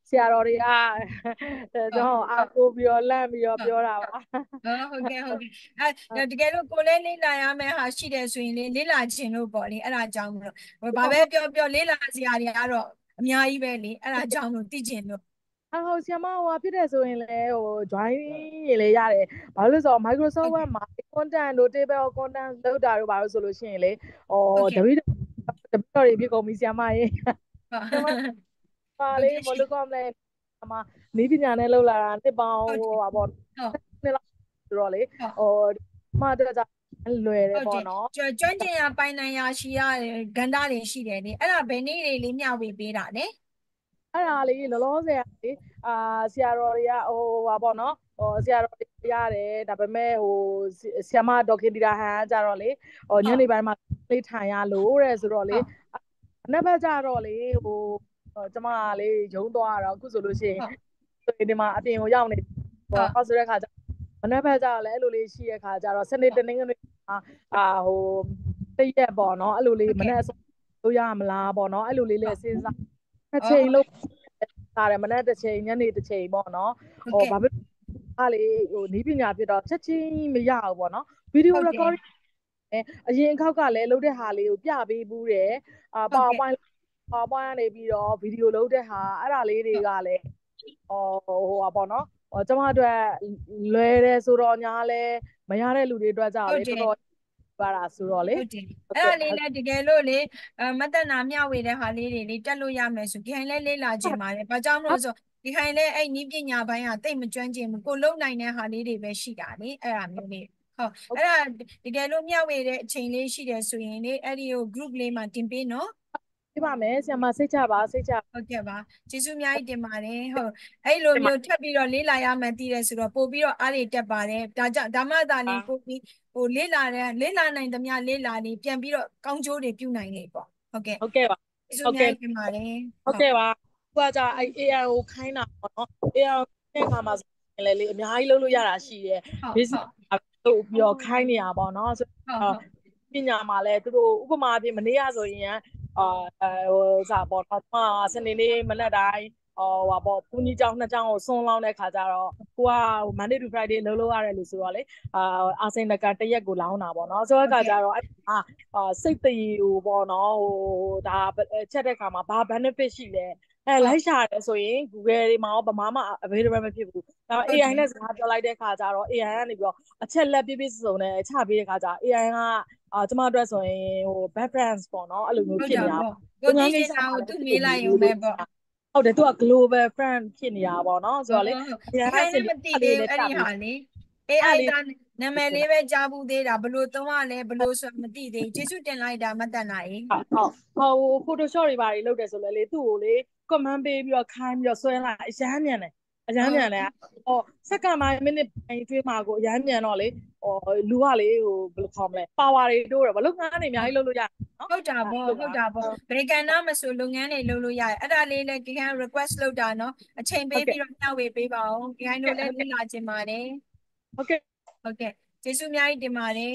ဆရာတော်တွေကကျွန်တော်အကိုပြီးတော့လန့်ပြီးတော့ပြောတာပါဟုတ်ကဲ့ဟုတ်ကဲ့အဲတကယ်လို့ကိုလည်းလေ့လာရမယ့်ဟာရှိတယ်ဆိုရင်လေလေ့လာခြင်းလို့ပေါ့လေအဲ့ဒါကြောင့်မလို့ဘာပဲပြောပြောလေ့လာစရာတွေကတော့အများကြီးပဲလေအဲ့ဒါကြောင့်လို့သိကျင်လို့အဟုတ်ဆရာမဟိုဖြစ်တယ်ဆိုရင်လည်းဟို join ရေလည်းရတယ်ဘာလို့လဲဆိုတော့ Microsoft Word မှာ content တို့ table of content လောက်တာတို့ဘာလို့ဆိုလို့ရှိရင်လေဟိုတပည့်တပည့်တော်တွေဖြစ်ကုန်ပြီဆရာမရေဆရာမပါလေမလို့ကောင်းလဲအမနေပညာနဲ့လောက်လာတာတစ်ပေါင်းဟိုပါပေါ့နှစ်လောက်ဆိုတော့လေဟိုမတော့ကြလွယ်တယ်ပေါ့နော်ကျွမ်းကျင်ရပိုင်နိုင်ရရှိရဂန္ဓာတွေရှိတယ်လေအဲ့ဒါဘယ်နည်းတွေလေးမျှဝေပေးတာလဲအဲ့ဒါလေးလောလောဆယ်လေအာဆရာတော်တွေကဟိုပါပေါ့နော်ဟိုဆရာတော်တွေရတယ်ဒါပေမဲ့ဟိုဆရာမဒေါက်ခင်တီတာဟန်ကကြတော့လေဟိုညနေပိုင်းမှာလေးထိုင်ရလို့တဲ့ဆိုတော့လေနှစ်ဘက်ကြတော့လေဟိုကျမလေးရုံးသွားတော့အခုဆိုလို့ရှိရင်ဒီမှာအပြင်ကိုရောက်နေပေါ့ဟောဆိုတဲ့ခါကျမနေ့ဘက်ကြတော့လေအဲ့လိုလေးရှိတဲ့ခါကျတော့စနေတနင်္ဂနွေအာဟိုတရက်ပေါ့နော်အဲ့လိုလေးမနေ့အစောလို့ရမလားပေါ့နော်အဲ့လိုလေးလေးစဉ်းစားတစ်ချိန်လို့စားတယ်မနေ့တစ်ချိန်ညနေတစ်ချိန်ပေါ့နော်ဟိုဘာဖြစ်အားလေဟိုနီးပညာဖြစ်တော့ချက်ချင်းမရဘူးပေါ့နော်ဗီဒီယို recording အရင်ခောက်ကလည်းလုပ်တဲ့ဟာလေးကိုပြပေးဘူးတယ်အာ PowerPoint PowerPoint ကနေပြီးတော့ဗီဒီယိုလုပ်တဲ့ဟာအဲ့ဒါလေးတွေကလည်းဟိုဟိုပါပေါ့နော်ဟိုကျမတို့လွယ်တယ်ဆိုတော့ညာလဲမရတဲ့လူတွေအတွက်ကြောက်လေတော်တော်ပါတာဆိုတော့လေဟုတ်တယ်အဲ့ဒါလေးလည်းတကယ်လို့လေမတနာမျှဝေတဲ့ဟာလေးတွေလေးတက်လို့ရမယ်ဆိုခိုင်လဲလေးလာခြင်းပါတယ်ဘာကြောင့်လို့ဆိုဒီခိုင်လဲအဲ့နီးပညာပိုင်းကတိတ်မကျွမ်းကျင်ဘူးကိုလုံနိုင်တဲ့ဟာလေးတွေပဲရှိတာလေအဲ့ဒါမျိုးလေးဟုတ်အဲ့ဒါတကယ်လို့မျှဝေတဲ့အချိန်လေးရှိတယ်ဆိုရင်လေအဲ့ဒီကို group လေးမှာတင်ပေးနော်ပြပါမယ်ဆရာမစိတ်ချပါစိတ်ချဟုတ်ကဲ့ပါကျေးဇူးအများကြီးတင်ပါတယ်ဟုတ်အဲ့လိုမျိုးထပ်ပြီးတော့လေ့လာရမှန်းသိတယ်ဆိုတော့ပို့ပြီးတော့အားတွေတက်ပါတယ်ဒါကြောင့်ဓမ္မသာလေးပို့ပြီးဟိုလေ့လာတဲ့လေ့လာနိုင်သမျှလေ့လာနေပြန်ပြီးတော့ကောင်းကျိုးတွေပြုနိုင်လေပေါ့ဟုတ်ကဲ့ဟုတ်ကဲ့ပါကျေးဇူးအများကြီးတင်ပါတယ်ဟုတ်ကဲ့ပါခုကကြာအဲ့ A I ကိုခိုင်းတာပေါ့နော် A I တဲ့အခါမှာလည်းလေအများကြီးလုပ်လို့ရတာရှိတယ် business လုပ်ပြီးတော့ခိုင်းနေရပါတော့ဆိုတော့ပညာမှာလည်းသူတို့ဥပမာအဖြစ်မနေ့ကဆိုရင်အာဟိုစာပေါ့တော့စနေနေ့မနက်တိုင်းဟိုဟာပေါ့ဘုန်းကြီးကျောင်းနှစ်ကျောင်းကိုဆွန်းလောင်းတဲ့ခါကျတော့ကိုက Monday to Friday လုံးလုံးရတယ်လို့ဆိုတော့လေအာအာစင်နကန်တရက်ကိုလောင်းတာပေါ့နော်ဆိုတော့ခါကျတော့အဲ့အာစိတ်တည်ဟိုပေါ့နော်ဟိုဒါချက်တဲ့ခါမှာဘာ benefit ရှိလဲအဲလိုက်ရှာတယ်ဆိုရင် Google တွေမှာရောဗမာမှာ available မဖြစ်ဘူးဒါ A I နဲ့စကားပြောလိုက်တဲ့ခါကျတော့ A I ကနေပြီးတော့အချက်လက်ပြပြစုံနဲ့ချပေးတဲ့ခါကျ A I ကအာကျမတို့ဆိုရင်ဟို background ပေါ့နော်အဲ့လိုမျိုးဖြစ်နေတာကိုကြည့်နေတာကိုသူမေးလိုက်ရုံပဲပေါ့ဟုတ်တယ်သူက global friend ဖြစ်နေတာပေါ့နော်ဆိုတော့လေဒီခိုင်းလည်းမသိသေးဘူးအဲ့ဒီဟာလေ A I ကနာမည်လေးပဲကြားဘူးသေးတာဘလို့သုံးရလဲဘလို့ဆိုမသိသေးကျေးဇူးတင်လိုက်တာမတန်နိုင်ဟုတ်ဟို Photoshop တွေပါတွေလုပ်တယ်ဆိုလဲလေသူ့ကိုလေ comment ပေးပြီးတော့ခိုင်းပြီးတော့ဆွဲလိုက်အရမ်းမြန်တယ်အရမ်းမြန်တယ်ဟောစက္ကန့်ပိုင်းမိနစ်ပိုင်းကျွေးမှာကိုအရမ်းမြန်တော့လေဟိုလူကလေဟိုဘယ်လိုခေါ်မလဲ power တွေတိုးတယ်ဘာလို့ငါးနေအများကြီးလုပ်လို့ရတယ်နော်ဟုတ်တာပေါ့ဟုတ်တာပေါ့ဘယ်ကဏ္ဍမဆိုလုပ်ငန်းတွေလုပ်လို့ရတယ်အဲ့ဒါလေးလည်းခင်ဗျာ request လုပ်တာနော်အချိန်ပေးပြီးတော့မျှဝေပေးပါအောင်ခင်ဗျားတို့လည်းလေ့လာခြင်းပါတယ်ဟုတ်ကဲ့ဟုတ်ကဲ့ကျေးဇူးအများကြီးတင်ပါတယ်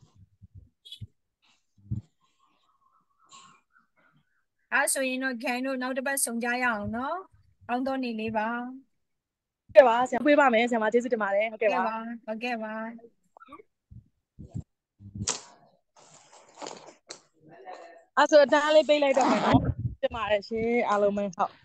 အဲ့ဆိုရင်တော့ခင်ဗျားတို့နောက်တစ်ပတ်ဆုံကြရအောင်နော်ကောင်းသောနေ့လေးပါဟုတ်ကဲ့ပါဆရာပြေးပါမယ်ဆရာမကျေးဇူးတင်ပါတယ်ဟုတ်ကဲ့ပါဟုတ်ကဲ့ပါအဲ့ဆိုအတန်းလေးပေးလိုက်တော့မယ်နော်တင်ပါတယ်ရှင်အားလုံးပဲဟုတ်